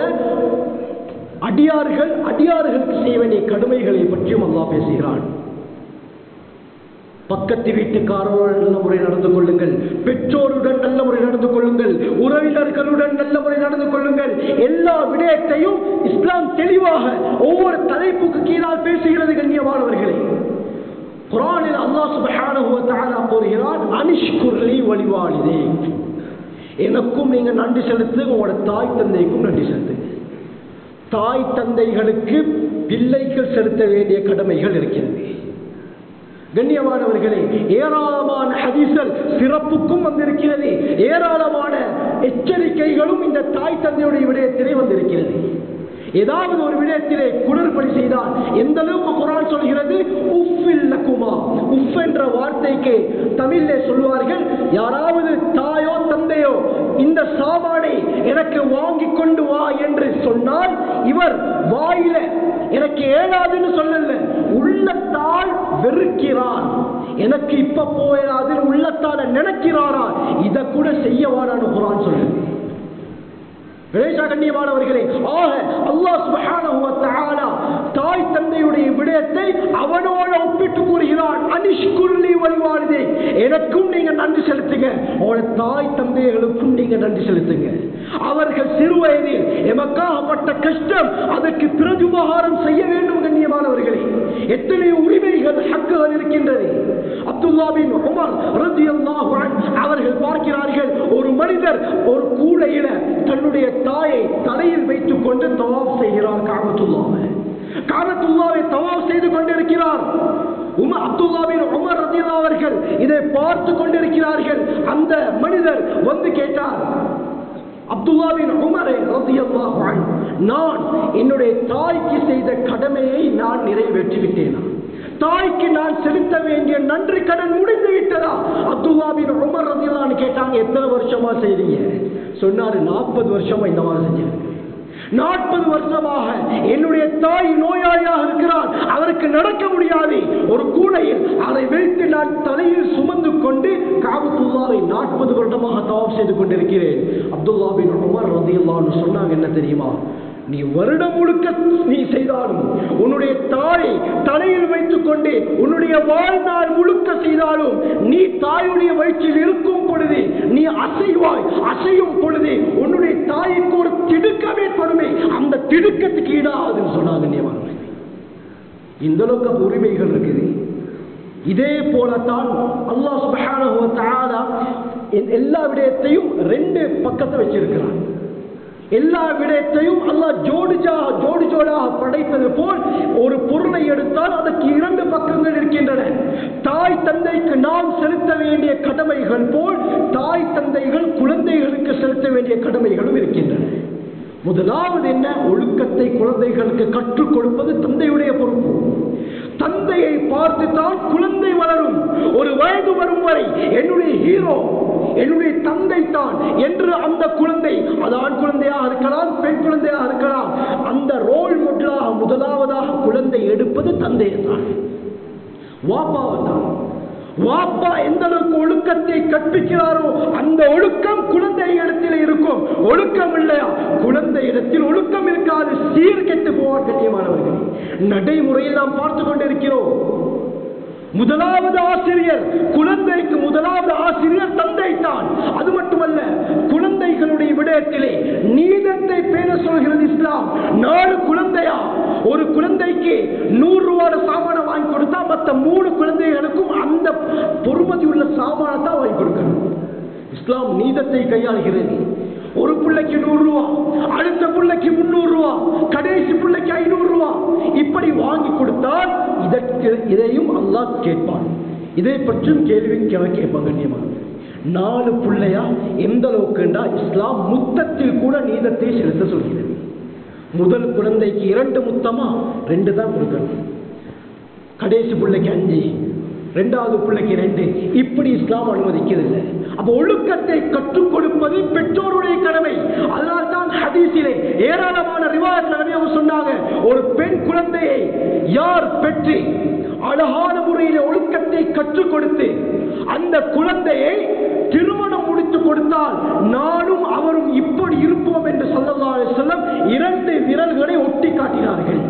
அடியார்களுக்கு செய்ய வேண்டிய கடமைகளை பற்றியும் அல்லாஹ் பேசுகிறான். பக்கத்து வீட்டுக்காரருடன் நல்ல முறை நடந்து கொள்ளுங்கள், பெற்றோருடன் நல்ல முறை நடந்து கொள்ளுங்கள், உறவினர்களுடன் நல்ல முறை நடந்து கொள்ளுங்கள், எல்லா விடயத்தையும் இஸ்லாம் தெளிவாக ஒவ்வொரு தலைப்புக்கு கீழால் பேசுகிறது. கண்ணியமானவர்களே, குர்ஆனில் அல்லாஹ் சுப்ஹானஹு வ தஆலா கூறுகிறான், அனிஷ்குர்லி வலிவாலிதே, எனக்கும் நீங்க நன்றி செலுத்துங்க, உங்களோட தாய் தந்தைக்கும் நன்றி செலுத்துங்க. தாய் தந்தைகளுக்கு பிள்ளைகள் செலுத்த வேண்டிய கடமைகள் இருக்கிறது. கண்ணியமானவர்களே, ஏராளமான ஹதீஸ்கள் சிறப்புக்கும் வந்திருக்கிறது, ஏராளமான எச்சரிக்கைகளும் இந்த தாய் தந்தையுடைய விடயத்திலே வந்திருக்கிறது. ஏதாவது ஒரு விடயத்திலே குளறுபடி செய்தால் எந்த அளவுக்கு குர்ஆன் சொல்கிறது, உஃபில் லகுமா. உஃப் என்ற வார்த்தைக்கு தமிழிலே சொல்வார்கள், யாராவது தாயோ தந்தையோ இந்த சாமானை எனக்கு வாங்கி கொண்டு வா என்று சொன்னால் இவர் வாயில எனக்கு ஏழாதுன்னு சொல்லல, உள்ளத்தால் வெறுக்கிறான், எனக்கு இப்ப போயிடாது உள்ளத்தால நினைக்கிறாரா, இதை கூட செய்யவானான்னு குர்ஆன் சொல்லுது. கண்ணியமானவர்களே, ஆக அல்லாஹ் சுப்ஹானஹு வ தஆலா தாய் தந்தையுடைய விடயத்தை அவனோட ஒப்பிட்டு கூறுகிறான், அனிஷ்குர்லி வலிவாலிதே, எனக்கும் நீங்க நன்றி செலுத்துங்க, உங்களோட தாய் தந்தைகளுக்கும் நீங்க நன்றி செலுத்துங்க. அவர்கள் சிறு வயதில் எமக்காகப்பட்ட கஷ்டம், அதற்கு பிரதிபகாரம் செய்ய வேண்டும். கண்ணியமானவர்களே, எத்தனை உரிமைகள் ஹக்குகள் இருக்கின்றது. அப்துல்லாஹ் பின் உமர் ரலியல்லாஹு அன்ஹு அவர்கள் பார்க்கிறார்கள், ஒரு மனிதர் ஒரு கூடையில தன்னுடைய தாயை தலையில் வைத்துக் கொண்டு தவாப் செய்கிறார். காபத்துல்லாஹ்வை தவாப் செய்து கொண்டிருக்கிறார். அப்துல்லாஹ் பின் உமர் ரலியல்லாஹு அவர்கள் இதை பார்த்து கொண்டிருக்கிறார்கள். அந்த மனிதர் வந்து கேட்டார், அப்துல்லாஹ் பின் உமர் ரலியல்லாஹு அன்ஹு, நான் என்னுடைய தாய்க்கு செய்த கடமையை நான் நிறைவேற்றி விட்டேனா? தாய்க்கு நான் செலுத்த வேண்டிய நன்றி கடன் முடிந்து விட்டதா? அப்துல்லாஹ் பின் உமர் ரலியல்லாஹு அன்ஹு கேட்டாங்க, எத்தனை வருஷமா செய்றீங்க? சொன்னாரு, 40 வருஷமா இந்த மாதிரி செஞ்சிருக்கேன். 40 வருஷமாக என்னுடைய தாய் நோயாளியாக இருக்கிறார், அவருக்கு நடக்க முடியாது, ஒரு கூடையில் அதை வைத்து நான் தலையில் சுமந்து கொண்டு காபத்துல்லாஹை 40 வருடமாக தவாப் செய்து கொண்டிருக்கிறேன். அப்துல்லாஹ் பின் உமர் ரலியல்லாஹு அன்ஹு சொன்னாங்க, என்ன தெரியுமா, நீ வருடம் முழுக்க நீ செய்தாலும், உன்னுடைய தாயை தலையில் வைத்துக் கொண்டு உன்னுடைய வாழ்நாள் முழுக்க செய்தாலும், நீ தாயுடைய வயிற்றில் இருக்கும் பொழுது நீ அசைவாய், அசையும் பொழுது உன்னுடைய தாய்க்கு ஒரு திடுக்கம் ஏற்படுமே, அந்த திடுக்கத்துக்கு ஈடாகுதுன்னு சொன்னாங்க. இந்த அளவுக்கு உரிமைகள் இருக்குது. இதே போலத்தான் அல்லாஹ் சுப்ஹானஹு வ தஆலா எல்லா விடயத்தையும் 2 பக்கத்தை வச்சிருக்கிறான். எல்லா விடயத்தையும் அல்லாஹ் ஜோடி ஜோடாக படைத்தது போல் ஒரு பொருளை எடுத்தால் அதற்கு 2 பக்கங்கள் இருக்கின்றன. தாய் தந்தைக்கு நாம் செலுத்த வேண்டிய கடமைகள் போல் தாய் தந்தைகள் குழந்தைகளுக்கு செலுத்த வேண்டிய கடமைகளும் இருக்கின்றன. முதலாவது என்ன, ஒழுக்கத்தை குழந்தைகளுக்கு கற்றுக் கொடுப்பது தந்தையுடைய பொறுப்பு. தந்தையை பார்த்து தான் குழந்தை வளரும். ஒரு வயது வரும் வரை என்னுடைய ஹீரோ என்னுடைய தந்தை தான் என்று அந்த குழந்தை, அது ஆண் குழந்தையாக இருக்கலாம், பெண் குழந்தையாக இருக்கலாம், அந்த ரோல் மாடலாக முதலாவதாக குழந்தை எடுப்பது தந்தையை தான், வாப்பாவை தான். வாப்பா எந்த அளவுக்கு ஒழுக்கத்தை கற்பிக்கிறாரோ அந்த ஒழுக்கம் குழந்தை இடத்தில் இருக்கும். ஒழுக்கம் இல்லையா, குழந்தை இடத்தில் ஒழுக்கம் இருக்காது, சீர்கெட்டு போவார். கண்ணியமானவர்களே, நடைமுறையில் நாம் பார்த்து கொண்டிருக்கிறோம். முதலாவது ஆசிரியர் குழந்தைக்கு முதலாவது ஆசிரியர் தந்தை தான். அது மட்டுமல்ல, குழந்தைகளுடைய விடயத்திலே நீதத்தை பேண சொல்கிறது இஸ்லாம். 4 குழந்தையா, ஒரு குழந்தைக்கு 100 ரூபாய் சாமான வாங்கி கொடுத்தா மற்ற 3 குழந்தைகளுக்கும் அந்த பொறுமதி உள்ள சாமானை தான் வாங்கி கொடுக்கணும். இஸ்லாம் நீதத்தை கையாளுகிறது. ஒரு பிள்ளைக்கு 100 ரூபா, அடுத்த பிள்ளைக்கு 300 ரூபா, கடைசி பிள்ளைக்கு 500 ரூபா, இப்படி வாங்கி கொடுத்தால் இதையும் அல்லாஹ் கேட்பான். இதை பற்றும் கேள்வி கேட்பாங்க. 4 பிள்ளையா எந்த அளவுக்குண்டா இஸ்லாம் முத்தத்தில் கூட நீதத்தை செலுத்த சொல்கிறது. முதல் குழந்தைக்கு 2 முத்தமா, 2 தான் கொடுக்கணும். கடைசி பிள்ளைக்கு 5, 2வது பிள்ளைக்கு 2, இப்படி இஸ்லாம் அனுமதிக்கவில்லை. அப்ப ஒழுக்கத்தை கற்றுக் கொடுப்பது பெற்றோருடைய கடமை. அதனால் தான் ஹதீஸிலே ஏராளமான ரிவாயத்ல அவங்க சொன்னாங்க, ஒரு பெண் குழந்தையை யார் பெற்று அழகான முறையில் ஒழுக்கத்தை கற்றுக் கொடுத்து அந்த குழந்தையை திருமணம் முடித்து கொடுத்தால் நானும் அவரும் இப்படி இருப்போம் என்று ஸல்லல்லாஹு அலைஹி வஸல்லம் 2 விரல்களை ஒட்டி காட்டினார்கள்.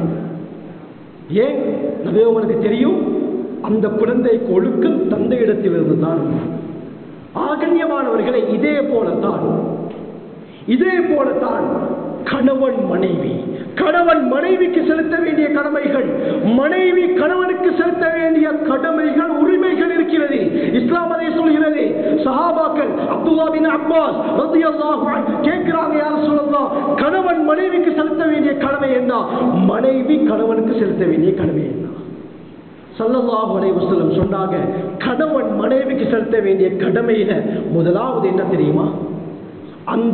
ஏன் நபி உங்களுக்கு தெரியும், அந்த குழந்தைக்கு ஒழுக்கம் தந்தையிடத்திலிருந்து தான். ஆகண்யமானவர்களை, இதே போலத்தான் கணவன் மனைவி, கணவன் மனைவிக்கு செலுத்த வேண்டிய கடமைகள், மனைவி கணவனுக்கு செலுத்த வேண்டிய கடமைகள், உரிமைகள் இருக்கிறது. இஸ்லாம் அதை சொல்கிறது. சஹாபாக்கள் அப்துல்லா பின் அப்பாஸ் ரலியல்லாஹு அன்ஹு கேட்கிறாங்க, யா ரசூலல்லாஹ், கணவன் மனைவிக்கு செலுத்த வேண்டிய கடமை என்ன? மனைவி கணவனுக்கு செலுத்த வேண்டிய கடமை என்ன? ஸல்லல்லாஹு அலைஹி வஸல்லம் சொன்னாங்க, கணவன் மனைவிக்கு செலுத்த வேண்டிய கடமையில முதலாவது என்ன தெரியுமா? அந்த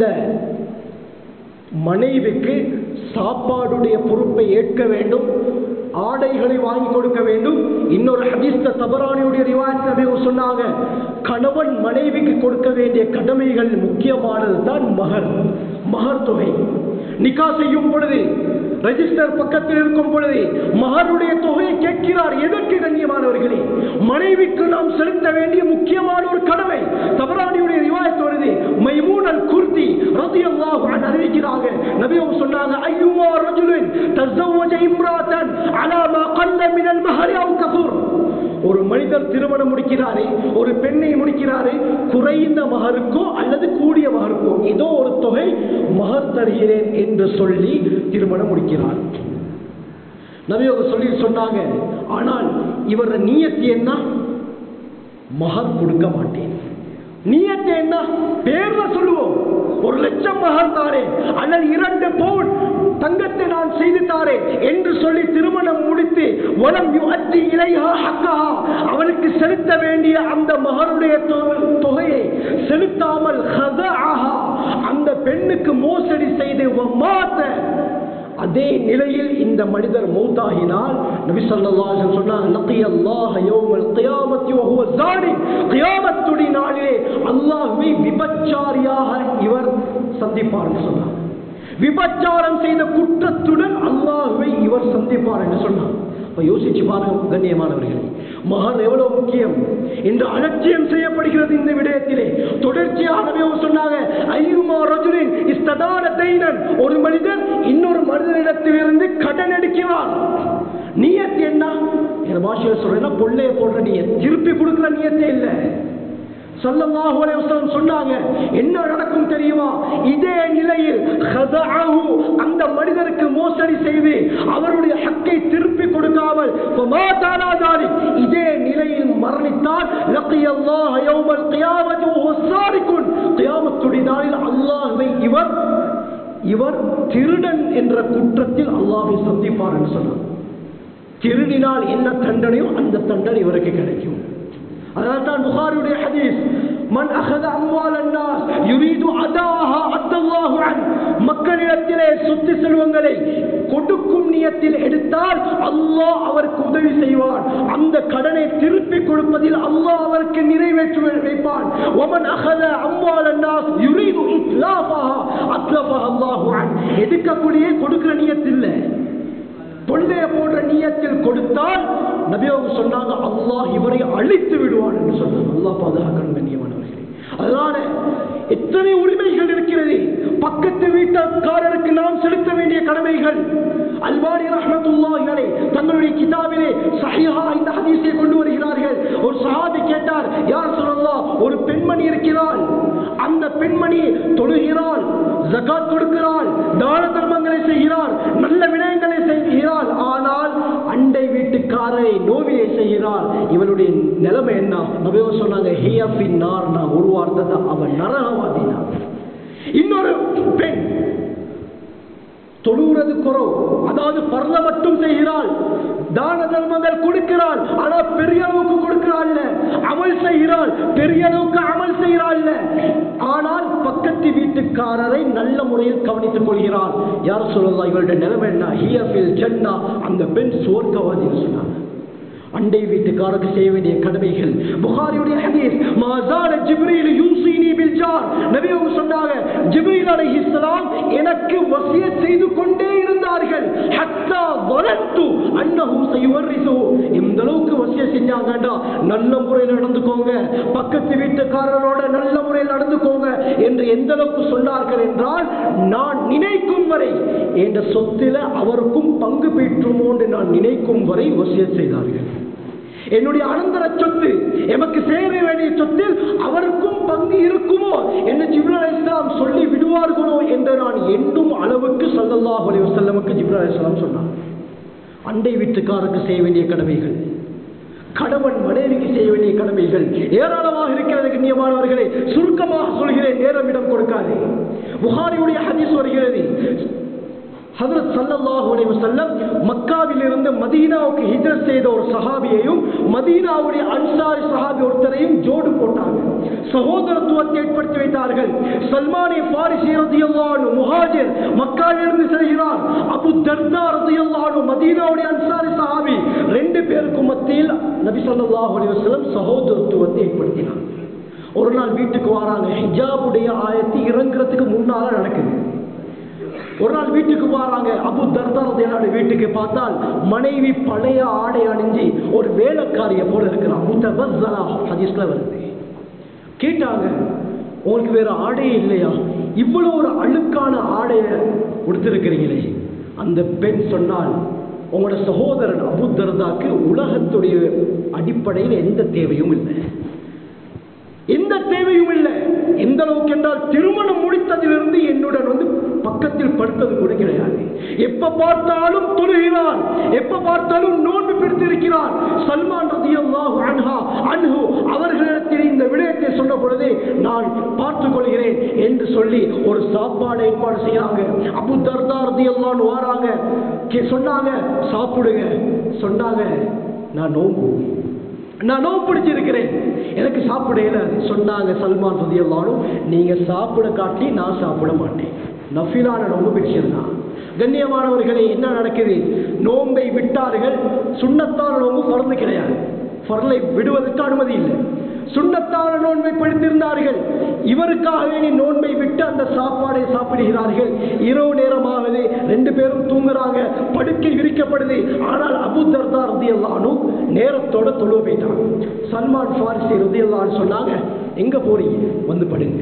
மனைவிக்கு சாப்பாடுடைய பொறுப்பை ஏற்க வேண்டும், ஆடைகளை வாங்கி கொடுக்க வேண்டும். இன்னொரு ஹதீஸ்ல தபரானியுடைய ரிவாயத் நபி சொன்னாங்க, கணவன் மனைவிக்கு கொடுக்க வேண்டிய கடமைகள் முக்கியமானது தான் மஹர், மஹர் தொகை. நிக்கா செய்யும் பொழுது ரெஜிஸ்டர் பக்கத்தில் இருக்கும் பொழுது மஹருடைய தொகையை கேட்கிறார். எதற்கு கண்ணியமானவர்களே? மனைவிக்கு நாம் செலுத்த வேண்டிய முக்கியமான ஒரு கடமை. தபரானியுடைய ரிவாயத் வருது, மைமூன் அல் குர்தி ரலியல்லாஹு அன்ஹு அறிவிக்கிறாங்க, நபி அவங்க சொன்னாங்க, அய்யுமா ரஜுலின் தஸவ்வஜ இம்ராத்தன் அலா மா கல்ல மினல் மஹரி அவ் கஸூர். ஒரு மனிதர் திருமணம் முடிக்கிறாரே, ஒரு பெண்ணை முடிக்கிறாரே, குறைந்த மகருக்கோ அல்லது கூடிய மகருக்கோ ஏதோ ஒரு தொகை மகர் தருகிறேன் என்று சொல்லி திருமணம் முடிக்கிறார். நபி அவங்க சொல்லி சொன்னாங்க, ஆனால் இவர நியத்து என்ன? மகர் கொடுக்க மாட்டேன். நியத்து என்ன? பேர்ல சொல்லுவோம், 1,00,000 மகர் தாரேன் அல்லது 2 பவுன் தங்கத்தை நான் செய்து தாரேன் என்று சொல்லி திருமணம் முடித்து வலம் யுஅத்தி இலைஹா ஹக்கஹா, அவளுக்கு செலுத்த வேண்டிய அந்த மகருடைய தொகையை செலுத்தாமல் ஹதஅஹா, அந்த பெண்ணுக்கு மோசடி செய்து வமாத, அதே நிலையில் இந்த மனிதர் மௌத்தாகினால் நபி ஸல்லல்லாஹு அலைஹி வஸல்லம் சொன்னாங்க, லகியல்லாஹ யௌமல் கியாமத்தி வஹுவ ஸானி, கியாமத்துடைய நாளிலே அல்லாஹ்வை விபச்சாரியாக இவர் சந்திப்பார் என்று சொன்னார். விபச்சாரம் செய்த குற்றத்துடன் அல்லாஹ்வை இவர் சந்திப்பார் என்று சொன்னார். யோசிச்சு பாருங்க கண்ணியமானவர்களே, மகர் எவ்வளவு முக்கியம் என்று அலட்சியம் செய்யப்படுகிறது இந்த விடயத்திலே. தொடர்ச்சியாக சொன்னாங்க, ஐயுமா ரஜுலின் இஸ்ததான தைனன், ஒரு மனிதன் இன்னொரு மனிதனிடத்திலிருந்து கடன் எடுக்கிறார். நியத் என்ன? என் பாஷையில் சொல்றேன்னா, பொல்லைய போடுற நியத், திருப்பி கொடுக்கிற நியத்தே இல்லை. ஸல்லல்லாஹு அலைஹி வஸல்லம் சொன்னாங்க, என்ன நடக்கும் தெரியுமா? இதே நிலையில் ஹதஅஹு, அந்த மனிதருக்கு மோசடி செய்து அவருடைய ஹக்கை திருப்பி கொடுக்காமல் ஃபமாதாலா தாலிக், இதே நிலையில் மரணித்தால் லகியல்லாஹ யௌமல் கியாமத்தி வஹுவ ஸாரிகுன், கியாமத்துடைய நாளில் அல்லாஹ்வை இவர் திருடன் என்ற குற்றத்தில் அல்லாஹ்வை சந்திப்பார் என்று சொன்னார். திருடினால் என்ன தண்டனையோ அந்த தண்டனை இவருக்கு கிடைக்கும். அதனால்தான் புகாரியுடைய ஹதீஸ், மன் அகத அம்வாலன் நாஸ் யுரீது அதாஹா அத்தல்லாஹு அன், மக்களிடத்திலே சொத்து செல்வங்களை கொடுக்கும் நியத்தில் எடுத்தால் அல்லாஹ் அவருக்கு உதவி செய்வான், அந்த கடனை திருப்பி கொடுப்பதில் அல்லாஹ் அவருக்கு நிறைவேற்றி வைப்பான். வமன் அகத அம்வாலன் நாஸ் யுரீது இத்லாஃபஹா அத்லஃபஹா அல்லாஹு அன், எடுக்கக்கூடிய கொடுக்கிற நியத்தில் தொல்லைய போன்ற நியத்தில் கொடுத்தால் நபி அவங்க சொன்னாங்க, அல்லாஹ் இவரை அழித்து விடுவான் என்று சொன்னாங்க. அல்லாஹ் பாதுகாக்கணும் கண்ணியமானவர்களே. அதனால எத்தனை உரிமைகள் இருக்கிறது. பக்கத்து வீட்டுக்காரருக்கு நாம் செலுத்த வேண்டிய கடமைகள். அல்பானி ரஹ்மத்துல்லாஹி அலைஹி தங்களுடைய கிதாபிலே ஸஹீஹா இந்த ஹதீஸை கொண்டு வருகிறார்கள். ஒரு சஹாபி கேட்டார், யா ரசூலல்லாஹ், ஒரு பெண்மணி இருக்கிறாள், அந்த பெண்மணி தொழுகிறாள், ஜகாத் கொடுக்கிறாள், தான தர்மங்களை செய்கிறாள், நல்ல விடயங்களை செய்கிறாள், ஆனால் அண்டை வீட்டுக்காரரை நோவினை செய்கிறாள், இவளுடைய நிலைமை என்ன? நபி சொன்னாங்க, ஹியா ஃபின்னார், நான் ஒரு வார்த்தை தான், அவன் நரகவாதினா. இன்னொரு பெண் தொழுகிறது குறவு, அதாவது பர்ல மட்டும் செய்கிறாள், தான தர்மங்கள் கொடுக்கிறாள், ஆனா பெரிய அளவுக்கு கொடுக்கிறாள், அமல் செய்கிறாள், பெரிய அளவுக்கு அமல் செய்கிறாள், ஆனால் பக்கத்து வீட்டுக்காரரை நல்ல முறையில் கவனித்துக் கொள்கிறாள். யார் சொல்லலாம், இவருடைய நிலைமை என்ன? ஹியா ஃபில் ஜன்னா, அந்த பெண் சுவர்க்கவாதின்னு சொன்னாங்க. அண்டை வீட்டுக்காரருக்கு செய்ய வேண்டிய கடமைகள். புகாரியுடைய ஹதீஸ், மாஸால ஜிப்ரீல் யூஸினி பில் ஜார், நபி அவங்க சொன்னாங்க, ஜிப்ரீல் அலைஹிஸ்ஸலாம் எனக்கு வசியத் செய்து கொண்டே இருந்தார்கள், ஹத்தா வலத்து அன்னஹு சயுவரிசு, இந்த அளவுக்கு வசியத் செஞ்சாங்கடா, நல்ல முறையில் நடந்துக்கோங்க, பக்கத்து வீட்டுக்காரரோட நல்ல முறையில் நடந்துக்கோங்க என்று எந்த அளவுக்கு சொன்னார்கள் என்றால், நான் நினைக்கும் வரை என்ற சொத்தில அவருக்கும் பங்கு பெற்றுமோ என்று நான் நினைக்கும் வரை வசியத் செய்தார்கள். என்னுடைய அனந்தர சொத்து, எமக்கு சேர வேண்டிய சொத்தில் அவருக்கும் பங்கு இருக்குமோ என்று ஜிப்ரீல் அலைஹிஸ்ஸலாம் சொல்லி விடுவார்களோ என்று நான் எண்ணும் அளவுக்கு ஸல்லல்லாஹு அலைஹி வஸல்லமுக்கு ஜிப்ரீல் அலைஹிஸ்ஸலாம் சொன்னார், அண்டை வீட்டுக்காருக்கு செய்ய வேண்டிய கடமைகள், கணவன் மனைவிக்கு செய்ய வேண்டிய கடமைகள் ஏராளமாக இருக்கிறது. கண்ணியமானவர்களே, சுருக்கமாக சொல்கிறேன், நேரமிடம் கொடுக்காதே. புகாரியுடைய ஹதீஸ் வருகிறது, ஹஜ்ரத் ஸல்லல்லாஹு அலைஹி வஸல்லம் மக்காவிலிருந்து மதீனாவுக்கு ஹிஜ்ரத் செய்த ஒரு சஹாபியையும் மதீனாவுடைய அன்சாரி சஹாபி ஒருத்தரையும் ஜோடு போட்டாங்க, சகோதரத்துவத்தை ஏற்படுத்தி வைத்தார்கள். சல்மானே ஃபாரிசி ரலியல்லாஹு அன்ஹு முஹாஜிர் மக்காவிலிருந்து செல்கிறார், அபு தர்தா ரலியல்லாஹு அன்ஹு மதீனாவுடைய அன்சாரி சஹாபி, ரெண்டு பேருக்கும் மத்தியில் நபி ஸல்லல்லாஹு அலைஹி வஸல்லம் சகோதரத்துவத்தை ஏற்படுத்தினார். ஒரு நாள் வீட்டுக்கு வராங்க, ஹிஜாபுடைய ஆயத்து இறங்குறதுக்கு முன்னால நடக்குது. ஒரு நாள் வீட்டுக்கு வராங்க, அபு தர்தா ரலியல்லாஹு வீட்டுக்கு பார்த்தால் மனைவி பழைய ஆடை அணிஞ்சி ஒரு வேலைக்காரிய போல இருக்கிறான், முத்தபஸ்ஸலா ஹதீஸ்ல வருது. கேட்டாங்க, உங்களுக்கு வேற ஆடையே இல்லையா, இவ்வளவு ஒரு அழுக்கான ஆடையை உடுத்திருக்கிறீங்களே? அந்த பெண் சொன்னால், உங்களோட சகோதரன் அபு தர்தாக்கு உலகத்துடைய அடிப்படையில் எந்த தேவையும் இல்லை, எந்த தேவையும் இல்லை. எந்த அளவுக்கு என்றால் திருமணம் முடித்ததிலிருந்து என்னுடன் பக்கத்தில் படுத்தது கூட கிடையாது. எப்ப பார்த்தாலும் தொழுகிறார், எப்ப பார்த்தாலும் நோன்பு பிடித்திருக்கிறார். சல்மான் ரலியல்லாஹு அன்ஹு அவர்களிடத்தில் இந்த விடயத்தை சொன்ன பொழுதே நான் பார்த்துக் கொள்கிறேன் என்று சொல்லி ஒரு சாப்பாடு ஏற்பாடு செய்யறாங்க. அபு தர்தா ரலியல்லாஹு அன்ஹு வராங்க, சொன்னாங்க சாப்பிடுங்க. சொன்னாங்க, நான் நோன்பு பிடிச்சிருக்கிறேன், எனக்கு சாப்பிடல. சொன்னாங்க சல்மான் ரலியல்லாஹு அன்ஹு, நீங்க சாப்பிட காட்டி நான் சாப்பிட மாட்டேன், நஃபிலான நோன்பு பிடிச்சிருந்தான். கண்ணியமானவர்களே, என்ன நடக்குது? நோன்பை விட்டார்கள், சுன்னத்தான நோன்பு ஃபர்து கிடையாது, ஃபர்லை விடுவதற்கு அனுமதி இல்லை. சுன்னத்தான நோன்பை பிடித்திருந்தார்கள், இவருக்காகவே நீ நோன்பை விட்டு அந்த சாப்பாடை சாப்பிடுகிறார்கள். இரவு நேரமாகுது, ரெண்டு பேரும் தூங்குறாங்க, படுக்கை விரிக்கப்படுது. ஆனால் அபு தர்தா ரலியல்லாஹு அன்ஹு நேரத்தோட தொழுவ போயிட்டாங்க. சல்மான் ஃபாரிசி ரலியல்லாஹு அன்ஹு சொன்னாங்க, எங்க போறீங்க, வந்து படுங்க.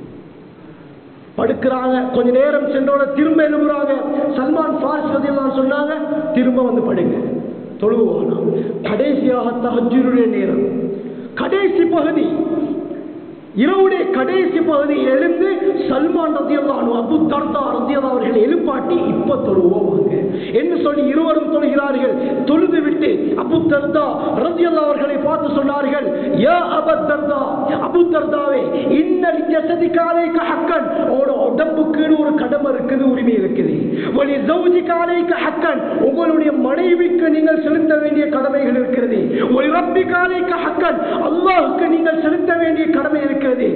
படுக்கிறாங்க, கொஞ்ச நேரம் சென்றோட திரும்ப எழுப்புறாங்க. சல்மான் ஃபாரிசி ரலியல்லாஹு அன்ஹு சொன்னாங்க, திரும்ப வந்து படுங்க, தொழுவானா. கடைசியாக தஹஜ்ஜுடைய நேரம், கடைசி பகுதி, இரவுடைய கடைசி பகுதி எழுந்து சல்மான் ரலியல்லாஹு அன்ஹு அபு தர்தா ரலியல்லாஹு அவர்களை எழுப்பாட்டி இப்ப தொழுவோம் வாங்க என்று சொல்லி இருவரும் தொழுகிறார்கள். தொழுது விட்டு அபு தர்தா ரலியல்லாஹு அவர்களை பார்த்து சொன்னார்கள், யா அபு தர்தா, அபு தர்தாவே, இன்னல் ஜஸதிக அலைக ஹக்கன், உங்களோட உடம்புக்கு ஒரு கடமை இருக்குது, உரிமை இருக்குது. வலி ஜௌஜிக அலைக ஹக்கன், உங்களுடைய மனைவிக்கு நீங்கள் செலுத்த வேண்டிய கடமைகள் இருக்கிறது. வலி ரப்பிக அலைக ஹக்கன், அல்லாஹ்வுக்கு நீங்கள் செலுத்த வேண்டிய கடமை இருக்கிறது.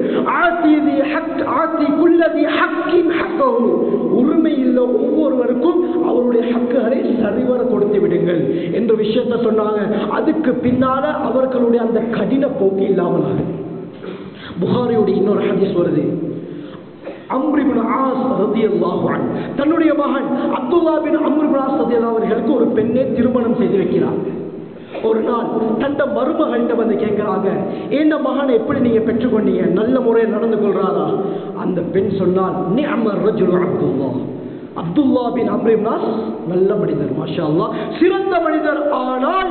உரிமை இல்ல ஒவ்வொருவருக்கும் அவருடைய ஹக்குகளை சரிவர கொடுத்து விடுங்கள் என்ற விஷயத்தை சொன்னாங்க. அதுக்கு பின்னால அவர்களுடைய அந்த கடின போக்கு இல்லாமல் புகாரியுடைய இன்னொரு ஹதீஸ் வருது. அம்ர் இப்னு ஆஸ் ரலியல்லாஹு அன்ஹு தன்னுடைய மகன் அப்துல்லாஹ் பின் அம்ர் இப்னு ஆஸ் ரலியல்லாஹு அவர்களுக்கு ஒரு பெண்ணை திருமணம் செய்து வைக்கிறார். ஒரு நாள் தந்த மருமகள்கிட்ட வந்து கேட்கிறாங்க, இந்த மகனை எப்படி நீங்க பெற்றுக்கொண்டீங்க, நல்ல முறையில் நடந்து கொள்றாரா? அந்த பெண் சொன்னால், நிஅமர் ரஜுலு அப்துல்லாஹ், அப்துல்லாஹ் பின் அம்ர் இப்னு ஆஸ் நல்ல மனிதர், மாஷா அல்லாஹ், சிறந்த மனிதர். ஆனால்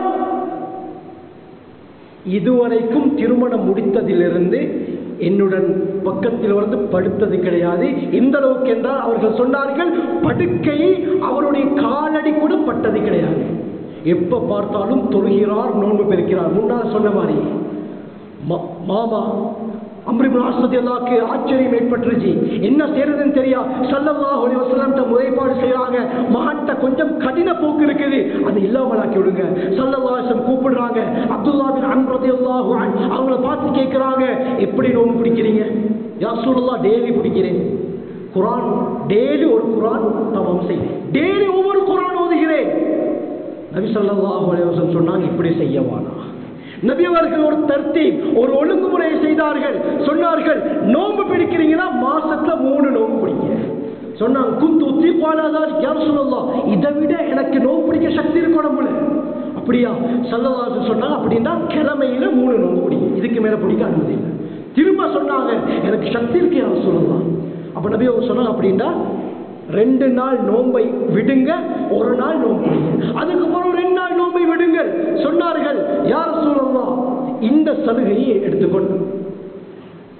இதுவரைக்கும் திருமணம் முடித்ததிலிருந்து என்னுடன் பக்கத்தில் வந்து படுத்தது கிடையாது. இந்த அளவுக்கு என்றால் அவர்கள் சொன்னார்கள், படுக்கையை அவருடைய காலடி கூட பட்டது கிடையாது. எப்ப பார்த்தாலும் தொழுகிறார், நோன்பு பெறுகிறார். முன்னால் சொன்ன மாதிரி மாமா அம்ர் இப்னு ஆஸ் ரலியல்லாஹு ஆச்சரியம் ஏற்பட்டுருச்சு, என்ன செய்யறதுன்னு தெரியா. ஸல்லல்லாஹு அலைஹி வஸல்லம் முறைப்பாடு செய்யறாங்க, மகன்கிட்ட கொஞ்சம் கடின போக்கு இருக்குது, அதை இல்லாமலாக்கி விடுங்க. ஸல்லல்லாஹு அலைஹி வஸல்லம் கூப்பிடுறாங்க. அப்துல்லாஹ் பின் அம்ர் ரலியல்லாஹு அன்ஹு அவங்கள பார்த்து கேட்கிறாங்க, எப்படி நோன்பு பிடிக்கிறீங்க? யா ரசூலல்லாஹ், டெய்லி பிடிக்கிறேன், குர்ஆன் டெய்லி ஒரு குர்ஆன் தமாம் செய்கிறேன், டெய்லி ஒவ்வொரு குர்ஆன் ஓதுகிறேன். நபி ஸல்லல்லாஹு அலைஹி வஸல்லம் சொன்னாங்க, இப்படி செய்யவானா. நபி அவர்கள் ஒரு தர்த்தீப், ஒரு ஒழுங்குமுறையை செய்தார்கள். சொன்னார்கள், நோன்பு பிடிக்கிறீங்கன்னா மாசத்துல 3 நோன்பு பிடிங்க சொன்னாங்க. குந்து தீபாலாதார் யா ரசூலல்லாஹ், இதை விட எனக்கு நோன்பு பிடிக்க சக்தி இருக்கு உடம்புல. அப்படியா? ஸல்லல்லாஹு அலைஹி வஸல்லம் சொன்னாங்க, அப்படின்னா கிழமையில 3 நோன்பு பிடிங்க, இதுக்கு மேல பிடிக்க அனுமதி இல்லை. திரும்ப சொன்னாங்க, எனக்கு சக்தி இருக்கு யா ரசூலல்லாஹ். அப்ப நபி அவங்க சொன்னாங்க, அப்படின்னா 2 நாள் நோன்பை விடுங்க, 1 நாள் நோன்பு, அதுக்கப்புறம் 2 நாள் நோன்பை விடுங்கள் சொன்னார்கள். யா ரசூலல்லாஹ், இந்த சலுகையை எடுத்துக்கொண்டு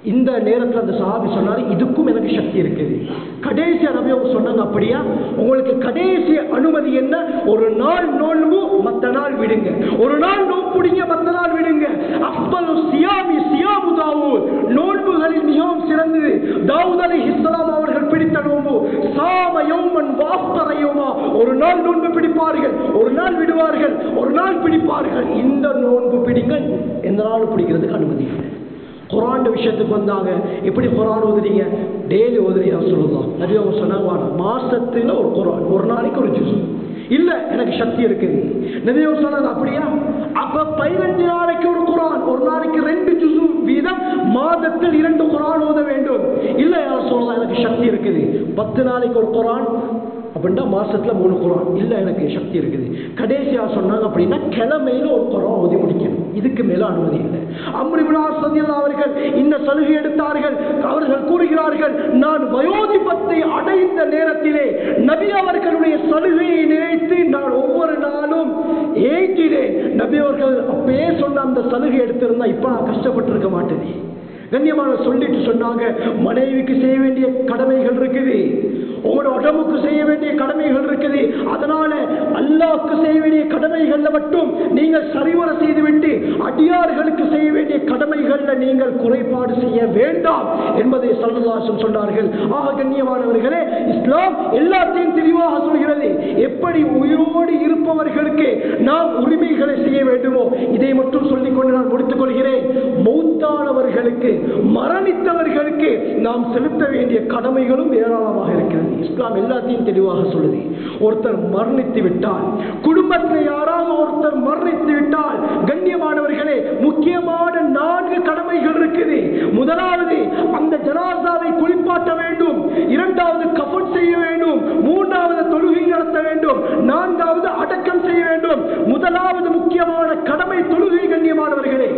இந்த நேரத்தில் அந்த சஹாபி சொன்னார், இதுக்கும் எனக்கு சக்தி இருக்குது. கடைசி நபி அவங்க சொன்னாங்க, அப்படியா, உங்களுக்கு கடைசி அனுமதி என்ன? ஒரு நாள் நோன்பு, மற்ற நாள் விடுங்க. ஒரு நாள் நோன்புடிங்க, மற்ற நாள் விடுங்க. அஃபலு சியாமி சியாமு தாவூத், நோன்புகளில் மிகவும் சிறந்தது தாவூத் அலைஹிஸ்ஸலாம் அவர்கள் பிடித்த நோன்பு. சாம யௌமன் வாஃப்தர யௌமா, ஒரு நாள் நோன்பு பிடிப்பார்கள், ஒரு நாள் விடுவார்கள், ஒரு நாள் பிடிப்பார்கள். இந்த நோன்பு பிடிங்க, எந்த நாள் பிடிக்கிறதுக்கு அனுமதி இல்லை. குர்ஆன் விஷயத்துக்கு வந்தாங்க, எப்படி குர்ஆன் ஓதுறீங்க? டெய்லி ஓதுறீங்க சொல்லலாம். நிறைய சொன்னாங்க, மாசத்துல ஒரு குர்ஆன், ஒரு நாளைக்கு ஒரு ஜுஸ். இல்ல எனக்கு சக்தி இருக்குது. நிறைய சொன்னாங்க, அப்படியா, அப்ப 15 நாளைக்கு ஒரு குர்ஆன், ஒரு நாளைக்கு 2 ஜுஸ் வீதம், மாதத்தில் 2 குர்ஆன் ஓத வேண்டும். இல்ல யார் சொல்லலாம், எனக்கு சக்தி இருக்குது. 10 நாளைக்கு ஒரு குர்ஆன் அப்படின்னா மாசத்துல 3 குர்ஆன். இல்ல எனக்கு சக்தி இருக்குது. கடைசியா சொன்னாங்க, அப்படின்னா கிழமையில ஒரு குர்ஆன் ஓதி முடிக்கணும். இதுக்கு மேல அனுமதி இல்லை. அம்ர் இப்னு ஆஸ் ரலியல்லாஹு அவர்கள் இந்த சலுகை எடுத்தார்கள். அவர்கள் கூறுகிறார்கள், நான் வயோதிபத்தை அடைந்த நேரத்திலே நபி அவர்களுடைய சலுகையை நினைத்து நான் ஒவ்வொரு நாளும் ஏங்கினேன். நபி அவர்கள் அப்பயே சொன்ன அந்த சலுகை எடுத்திருந்தா இப்ப நான் கஷ்டப்பட்டிருக்க மாட்டேன். கண்ணியமான சொல்லிட்டு சொன்னாங்க, மனைவிக்கு செய்ய வேண்டிய கடமைகள் இருக்குது, உங்களோட உடம்புக்கு செய்ய வேண்டிய கடமைகள் இருக்குது. அதனால அல்லாஹ்க்கு செய்ய வேண்டிய கடமைகள்ல மட்டும் நீங்கள் சரிவர செய்துவிட்டு அடியார்களுக்கு செய்ய வேண்டிய கடமைகள்ல நீங்கள் குறைபாடு செய்ய வேண்டாம் என்பதை ஸல்லல்லாஹு அலைஹி வஸல்லம் சொன்னார்கள். ஆக கண்ணியமானவர்களே, இஸ்லாம் எல்லாத்தையும் தெளிவாக சொல்கிறது. எப்படி உயிரோடு இருப்பவர்களுக்கு நாம் உரிமைகளை செய்ய வேண்டுமோ இதை மட்டும் சொல்லிக்கொண்டு நான் முடித்துக் கொள்கிறேன். மௌத்தானவர்களுக்கு, மரணித்தவர்களுக்கு நாம் செலுத்த வேண்டிய கடமைகளும் ஏராளமாக இருக்கிறது. இஸ்லாம் எல்லாத்தையும் தெளிவாக சொல்லுது. ஒருத்தர் மரணித்து விட்டால், குடும்பத்தில் யாராவது ஒருத்தர் மரணித்து விட்டால், கண்ணியமானவர்களே, முக்கியமான 4 கடமைகள் இருக்குது. முதலாவது, அந்த ஜனாசாவை குளிப்பாட்ட வேண்டும். இரண்டாவது, கஃன் செய்ய வேண்டும். மூன்றாவது, தொழுகை நடத்த வேண்டும். நான்காவது, அடக்கம் செய்ய வேண்டும். முதலாவது முக்கியமான கடமை தொழுகை. கண்ணியமானவர்களே,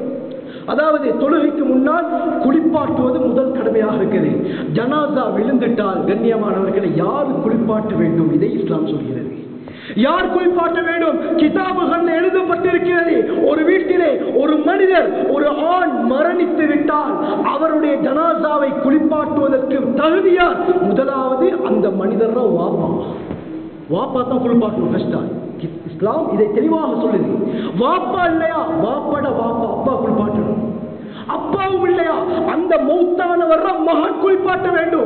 அதாவது தொழுகைக்கு முன்னால் குளிப்பாட்டுவது முதல் கடமையாக இருக்குது. ஜனாசா விழுந்துட்டால் கண்ணியமானவர்களை யார் குளிப்பாட்ட வேண்டும்? இதை இஸ்லாம் சொல்கிறது. யார் குளிப்பாட்ட வேண்டும்? கிதாபுகள் எழுதப்பட்டிருக்கிறது. ஒரு வீட்டிலே ஒரு மனிதர், ஒரு ஆண் மரணித்து விட்டால் அவருடைய ஜனாசாவை குளிப்பாட்டுவதற்கு தகுதியார் முதலாவது அந்த மனிதர் வாப்பா. வாப்பா தான் குளிப்பாட்டணும் கஷ்டம். இஸ்லாம் இதை தெளிவாக சொல்லுது. வாப்பா இல்லையா, வாப்பாட வாப்பா அப்பா குளிப்பாட்டணும். அப்பாவும் இல்லையா, அந்த மௌத்தானவர் மகன் குளிப்பாட்ட வேண்டும்.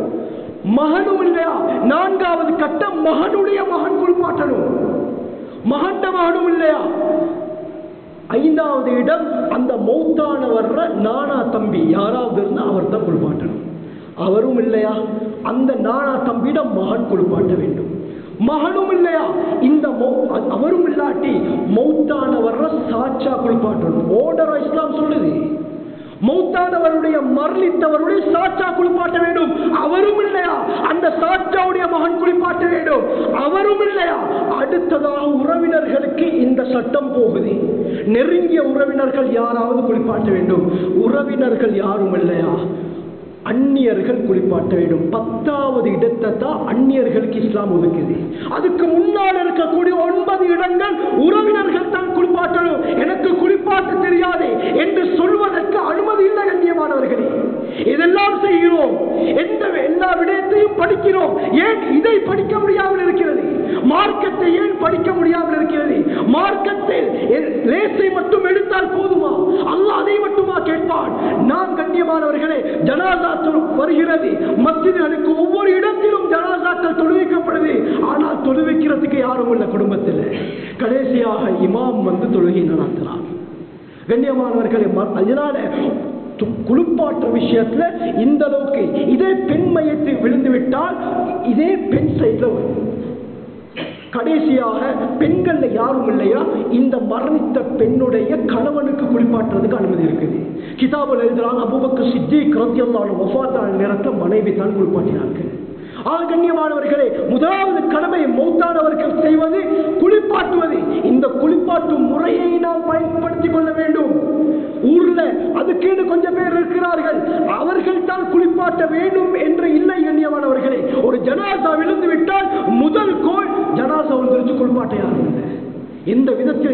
மகனும் இல்லையா, 4வது கட்டம் மகனுடைய மகன் குளிப்பாட்டணும். மகண்ட மகனும் இல்லையா, 5வது இடம் அந்த மௌத்தானவர் நானா தம்பி யாராவது இருந்தா அவர் தான் குளிப்பாட்டணும். அவரும் இல்லையா, அந்த நானா தம்பியிடம் மகன் குளிப்பாட்ட வேண்டும். மகனும் இல்லையா, இந்த அவரும் இல்லாட்டி மௌத்தானவர் சாட்சா குளிப்பாட்டணும். ஓர்டர் இஸ்லாம் சொல்லுது. மௌத்தானவருடைய மரணித்தவருடைய சாட்சா குளிப்பாட்ட வேண்டும். அவரும் இல்லையா, அந்த சாட்சாவுடைய மகன் குளிப்பாட்ட வேண்டும். அவரும் இல்லையா, அடுத்ததாக உறவினர்களுக்கு இந்த சட்டம் போகுது. நெருங்கிய உறவினர்கள் யாராவது குளிப்பாட்ட வேண்டும். உறவினர்கள் யாரும் இல்லையா, அந்நியர்கள் குளிப்பாட்ட வேண்டும். 10வது இடத்தை தான் அந்நியர்களுக்கு இஸ்லாம் ஒதுக்குது. அதுக்கு முன்னால் இருக்கக்கூடிய 9 இடங்கள் உறவினர்கள் தான் குளிப்பாட்டணும். எனக்கு குளிப்பாட்ட தெரியாது என்று சொல்வதற்கு அனுமதி இல்லை. கண்ணியமானவர்களே, இதெல்லாம் செய்கிறோம், எல்லா விடயத்தையும் படிக்கிறோம். ஏன் இதை படிக்க முடியாமல் இருக்கிறது? மார்க்கத்தை ஏன் படிக்க முடியாமல் இருக்கிறது? மார்க்கத்தில் லேசை மட்டும் எடுத்தால் போதுமா? அல்லாஹ் அதை மட்டுமா கேட்பான்? நாம் கண்ணியமானவர்களே, ஜனாசா வருகிறது. மஸ்ஜிதுகளுக்கு ஒவ்வொரு இடத்திலும் ஜனாசாக்கள் தொழுவிக்கப்படுது. ஆனால் தொழுவிக்கிறதுக்கு யாரும் இல்ல குடும்பத்தில். கடைசியாக இமாம் வந்து தொழுகை நடத்துறார். கண்ணியமானவர்களே, அதனால குளிப்பாற்ற விஷயத்துல இந்த அளவுக்கு இதே பெண் மையத்தில் விழுந்து விட்டால் இதே பெண் சைட்ல வரும். கடைசியாக பெண்கள்ல யாரும் இல்லையா, இந்த மரணித்த பெண்ணுடைய கணவனுக்கு குளிப்பாட்டுறதுக்கு அனுமதி இருக்குது. கிதாபுல் எழுதுறாங்க, அபூபக்கர் சித்திக் ரலியல்லாஹு அன்ஹு வஃபாத்தான நேரத்தில் மனைவி தான் குளிப்பாட்டினார்கள். கண்ணியமானவர்களே, முதலாவது கடமை மௌத்தானவர்கள் செய்வது குளிப்பாட்டுவது. இந்த குளிப்பாட்டும் முறையை நாம் பயன்படுத்திக் கொள்ள வேண்டும். ஊர்ல அதுக்கேன்னு கொஞ்சம் பேர் இருக்கிறார்கள், அவர்கள் தான் குளிப்பாட்ட வேண்டும் என்று இல்லை. கண்ணியமானவர்களே, ஒரு ஜனாசா விழுந்து விட்டால் முதல் கோல் ஜனாசா விழுந்துருச்சு, குளிப்பாட்ட யாரும் இல்லை. எந்த விதத்தில்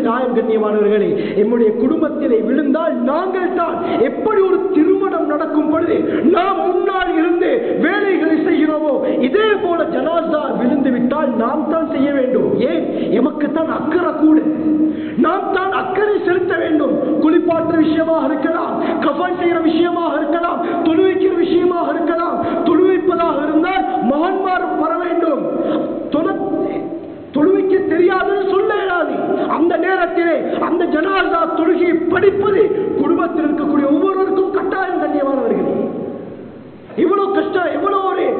நியாயம் கண்ணியமானவர்களே. நம்முடைய குடும்பத்திலே விழுந்தால் நாங்கள் தான் எப்படி ஒரு திருமணம் நடக்கும் பொழுது நாம் முன்னால் இருந்து வேலைகளை செய்கிறோமோ இதே போல ஜனாசா விழுந்து விட்டால் நாம் தான் செய்ய வேண்டும். ஏன்? எமக்கு தான் அக்கறை கூட, நாம் தான் அக்கறை செலுத்த வேண்டும். குளிப்பாற்ற விஷயமாக இருக்கலாம், கஃன் செய்கிற விஷயமாக இருக்கலாம், தொழுவிக்கிற விஷயமாக இருக்கலாம். தொழுவிப்பதாக இருந்தால் மகன்மார் வர வேண்டும். தொழுவிக்க தெரியாதுன்னு சொல்ல இயலாது. அந்த நேரத்திலே அந்த ஜனாசா தொழுகையை படிப்பது குடும்பத்தில் இருக்கக்கூடிய ஒவ்வொருவருக்கும் கட்டாயம் கண்ணியமானவர்களே. இவ்வளவு கஷ்டம், எவ்வளவு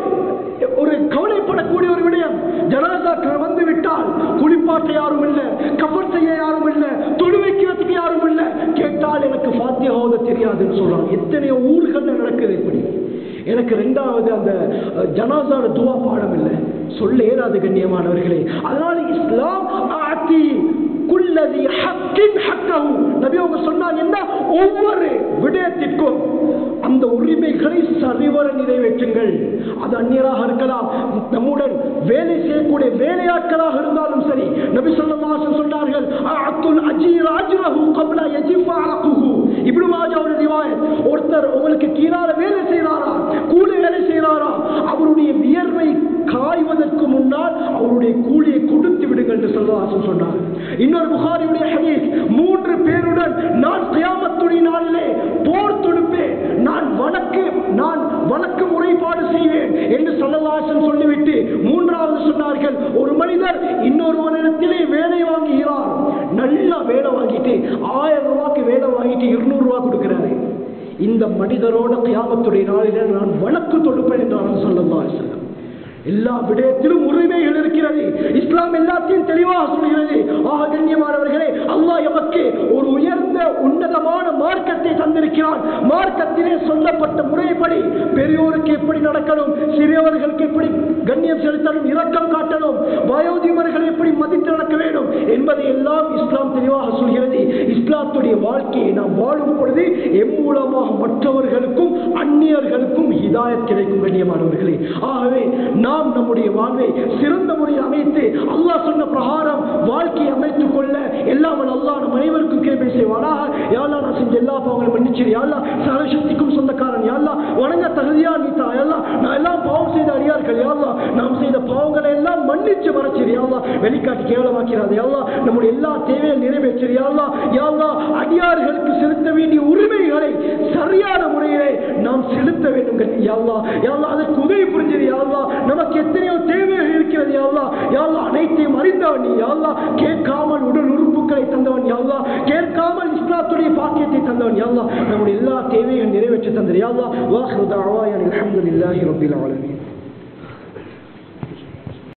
ஒரு கவலைப்படக்கூடிய ஒரு விடயம். ஜனாசா வந்து விட்டால் குளிப்பாட்ட யாரும் இல்லை, கஃன் செய்ய யாரும் இல்லை, தொழு வைக்கிறதுக்கு யாரும் இல்லை. கேட்டால் எனக்கு ஃபாத்திஹா ஓத தெரியாதுன்னு சொல்றாங்க. எத்தனையோ ஊர்கள்ல நடக்குது இப்படி. எனக்கு ரெண்டாவது அந்த ஜனாசான துவா பாடம் இல்லை, சொல்ல ஏறாது கண்ணியமானவர்களே. அதனால இஸ்லாம் ஆத்தி குல்லதி ஹக்கின் ஹக்கஹு, நபி அவங்க சொன்னாங்க என்ன, ஒவ்வொரு விடயத்திற்கும் அந்த உரிமைகளை சரிவர நிறைவேற்றுங்கள். அது அந்நியராக இருக்கலாம், நம்முடன் வேலை செய்யக்கூடிய வேலையாட்களாக இருந்தாலும் சரி. நபி ஸல்லல்லாஹு அலைஹி வஸல்லம் சொன்னார்கள் அத்துல் அஜீர் அஜ்ரஹு قبل يجف عرقه. இப்னு மாஜாவுடைய ரிவாயத், ஒருத்தர் உங்களுக்கு கீழால வேலை செய்றாரா, கூலி வேலை செய்றாரா, அவருடைய வியர்வை காய்வதற்கு முன்னால் அவருடைய கூலியை கொடுத்து விடுங்கள் என்று ஸல்லல்லாஹு அலைஹி வஸல்லம் சொன்னார். இன்னொரு புகாரியுடைய ஹதீஸ், 3 பேருடன் நான் கியாமத்துடைய நாளிலே போர் தொடுப்பேன், நான் வணக்கு முறைப்பாடு செய்வேன் என்று ஸல்லல்லாஹு அலைஹி வஸல்லம் சொல்லிவிட்டு மூன்றாவது சொன்னார்கள், ஒரு மனிதர் இன்னொருவரிடத்திலே வேலை வாங்குகிறார், நல்லா வேலை வாங்கிட்டு 1000 ரூபாய்க்கு வேலை வாங்கிட்டு 200 ரூபாய் கொடுக்கிறாரு. இந்த மனிதரோட கியாமத்துடைய நாளிலே நான் வணக்கு தொடுப்பேன் என்றார் ஸல்லல்லாஹு அலைஹி வஸல்லம். எல்லா விடயத்திலும் உரிமைகள் இருக்கிறது. இஸ்லாம் எல்லாத்தையும் தெளிவாக சொல்கிறது. ஆக கண்ணியமானவர்களே, அல்லாஹ் எமக்கு ஒரு உயர்ந்த உன்னதமான மார்க்கத்தை தந்திருக்கிறான். மார்க்கத்திலே சொல்லப்பட்ட முறைப்படி பெரியோருக்கு எப்படி நடக்கணும், சிறியவர்களுக்கு எப்படி கண்ணியம் செலுத்தணும், இரக்கம் காட்டணும், வயோதிபர்கள் எப்படி மதித்து நடக்க வேண்டும் என்பதை எல்லாம் இஸ்லாம் தெளிவாக சொல்கிறது. இஸ்லாத்துடைய வாழ்க்கையை நாம் வாழும் பொழுது எம் மூலமாக மற்றவர்களுக்கும் அந்நியர்களுக்கும் ஹிதாயத் கிடைக்கும் கண்ணியமானவர்களே. ஆகவே நாம் நம்முடைய வாழ்வை சிறந்த முறையில் அமைத்து அல்லாஹ் சொன்ன பிரகாரம் வாழ்க்கையை அமைத்துக் கொள்ள எல்லாம் அல்லாஹ் நம் அனைவருக்கும் கிருபை செய்வானாக. யா அல்லாஹ், நான் செஞ்ச எல்லா பாவங்களும் மன்னிச்சிரு. யா அல்லாஹ், சர்வசக்திக்கும் சொந்தக்காரன். யா அல்லாஹ், வணங்க தகுதியா நீ தா. யா அல்லாஹ், நான் எல்லாம் பாவம் செய்த அடியார்கள். யா அல்லாஹ், நாம் செய்த பாவங்களை எல்லாம் மன்னிச்சு மறைச்சிரு. யா அல்லாஹ், வெளிக்காட்டி கேவலமாக்கிறாது. யா அல்லாஹ், நம்முடைய எல்லா தேவையை நிறைவேற்றிரு. யா அல்லாஹ், யா அல்லாஹ், அடியார்களுக்கு செலுத்த வேண்டிய உரிமைகளை சரியான முறையிலே நாம் செலுத்த வேண்டும். யா அல்லாஹ், யா அல்லாஹ், அதற்கு உதவி புரிஞ்சிரு. யா அல்லாஹ், நமக்கு எத்தனையோ தேவைகள் இருக்கிறது. யா அல்லாஹ், யா அல்லாஹ், அனைத்தையும் அறிந்தவன் நீ. யா அல்லாஹ், கேட்காமல் உடல் உறுப்புகளை தந்தவன். யா அல்லாஹ், கேட்காமல் இஸ்லாத்துடைய பாக்கியத்தை தந்தவன். யா அல்லாஹ், நம்முடைய எல்லா தேவைகள் நிறைவேற்றி தந்தது. யா அல்லாஹ், வாஹிரு தஅவானா அல்ஹம்துலில்லாஹி ரப்பில் ஆலமீன்.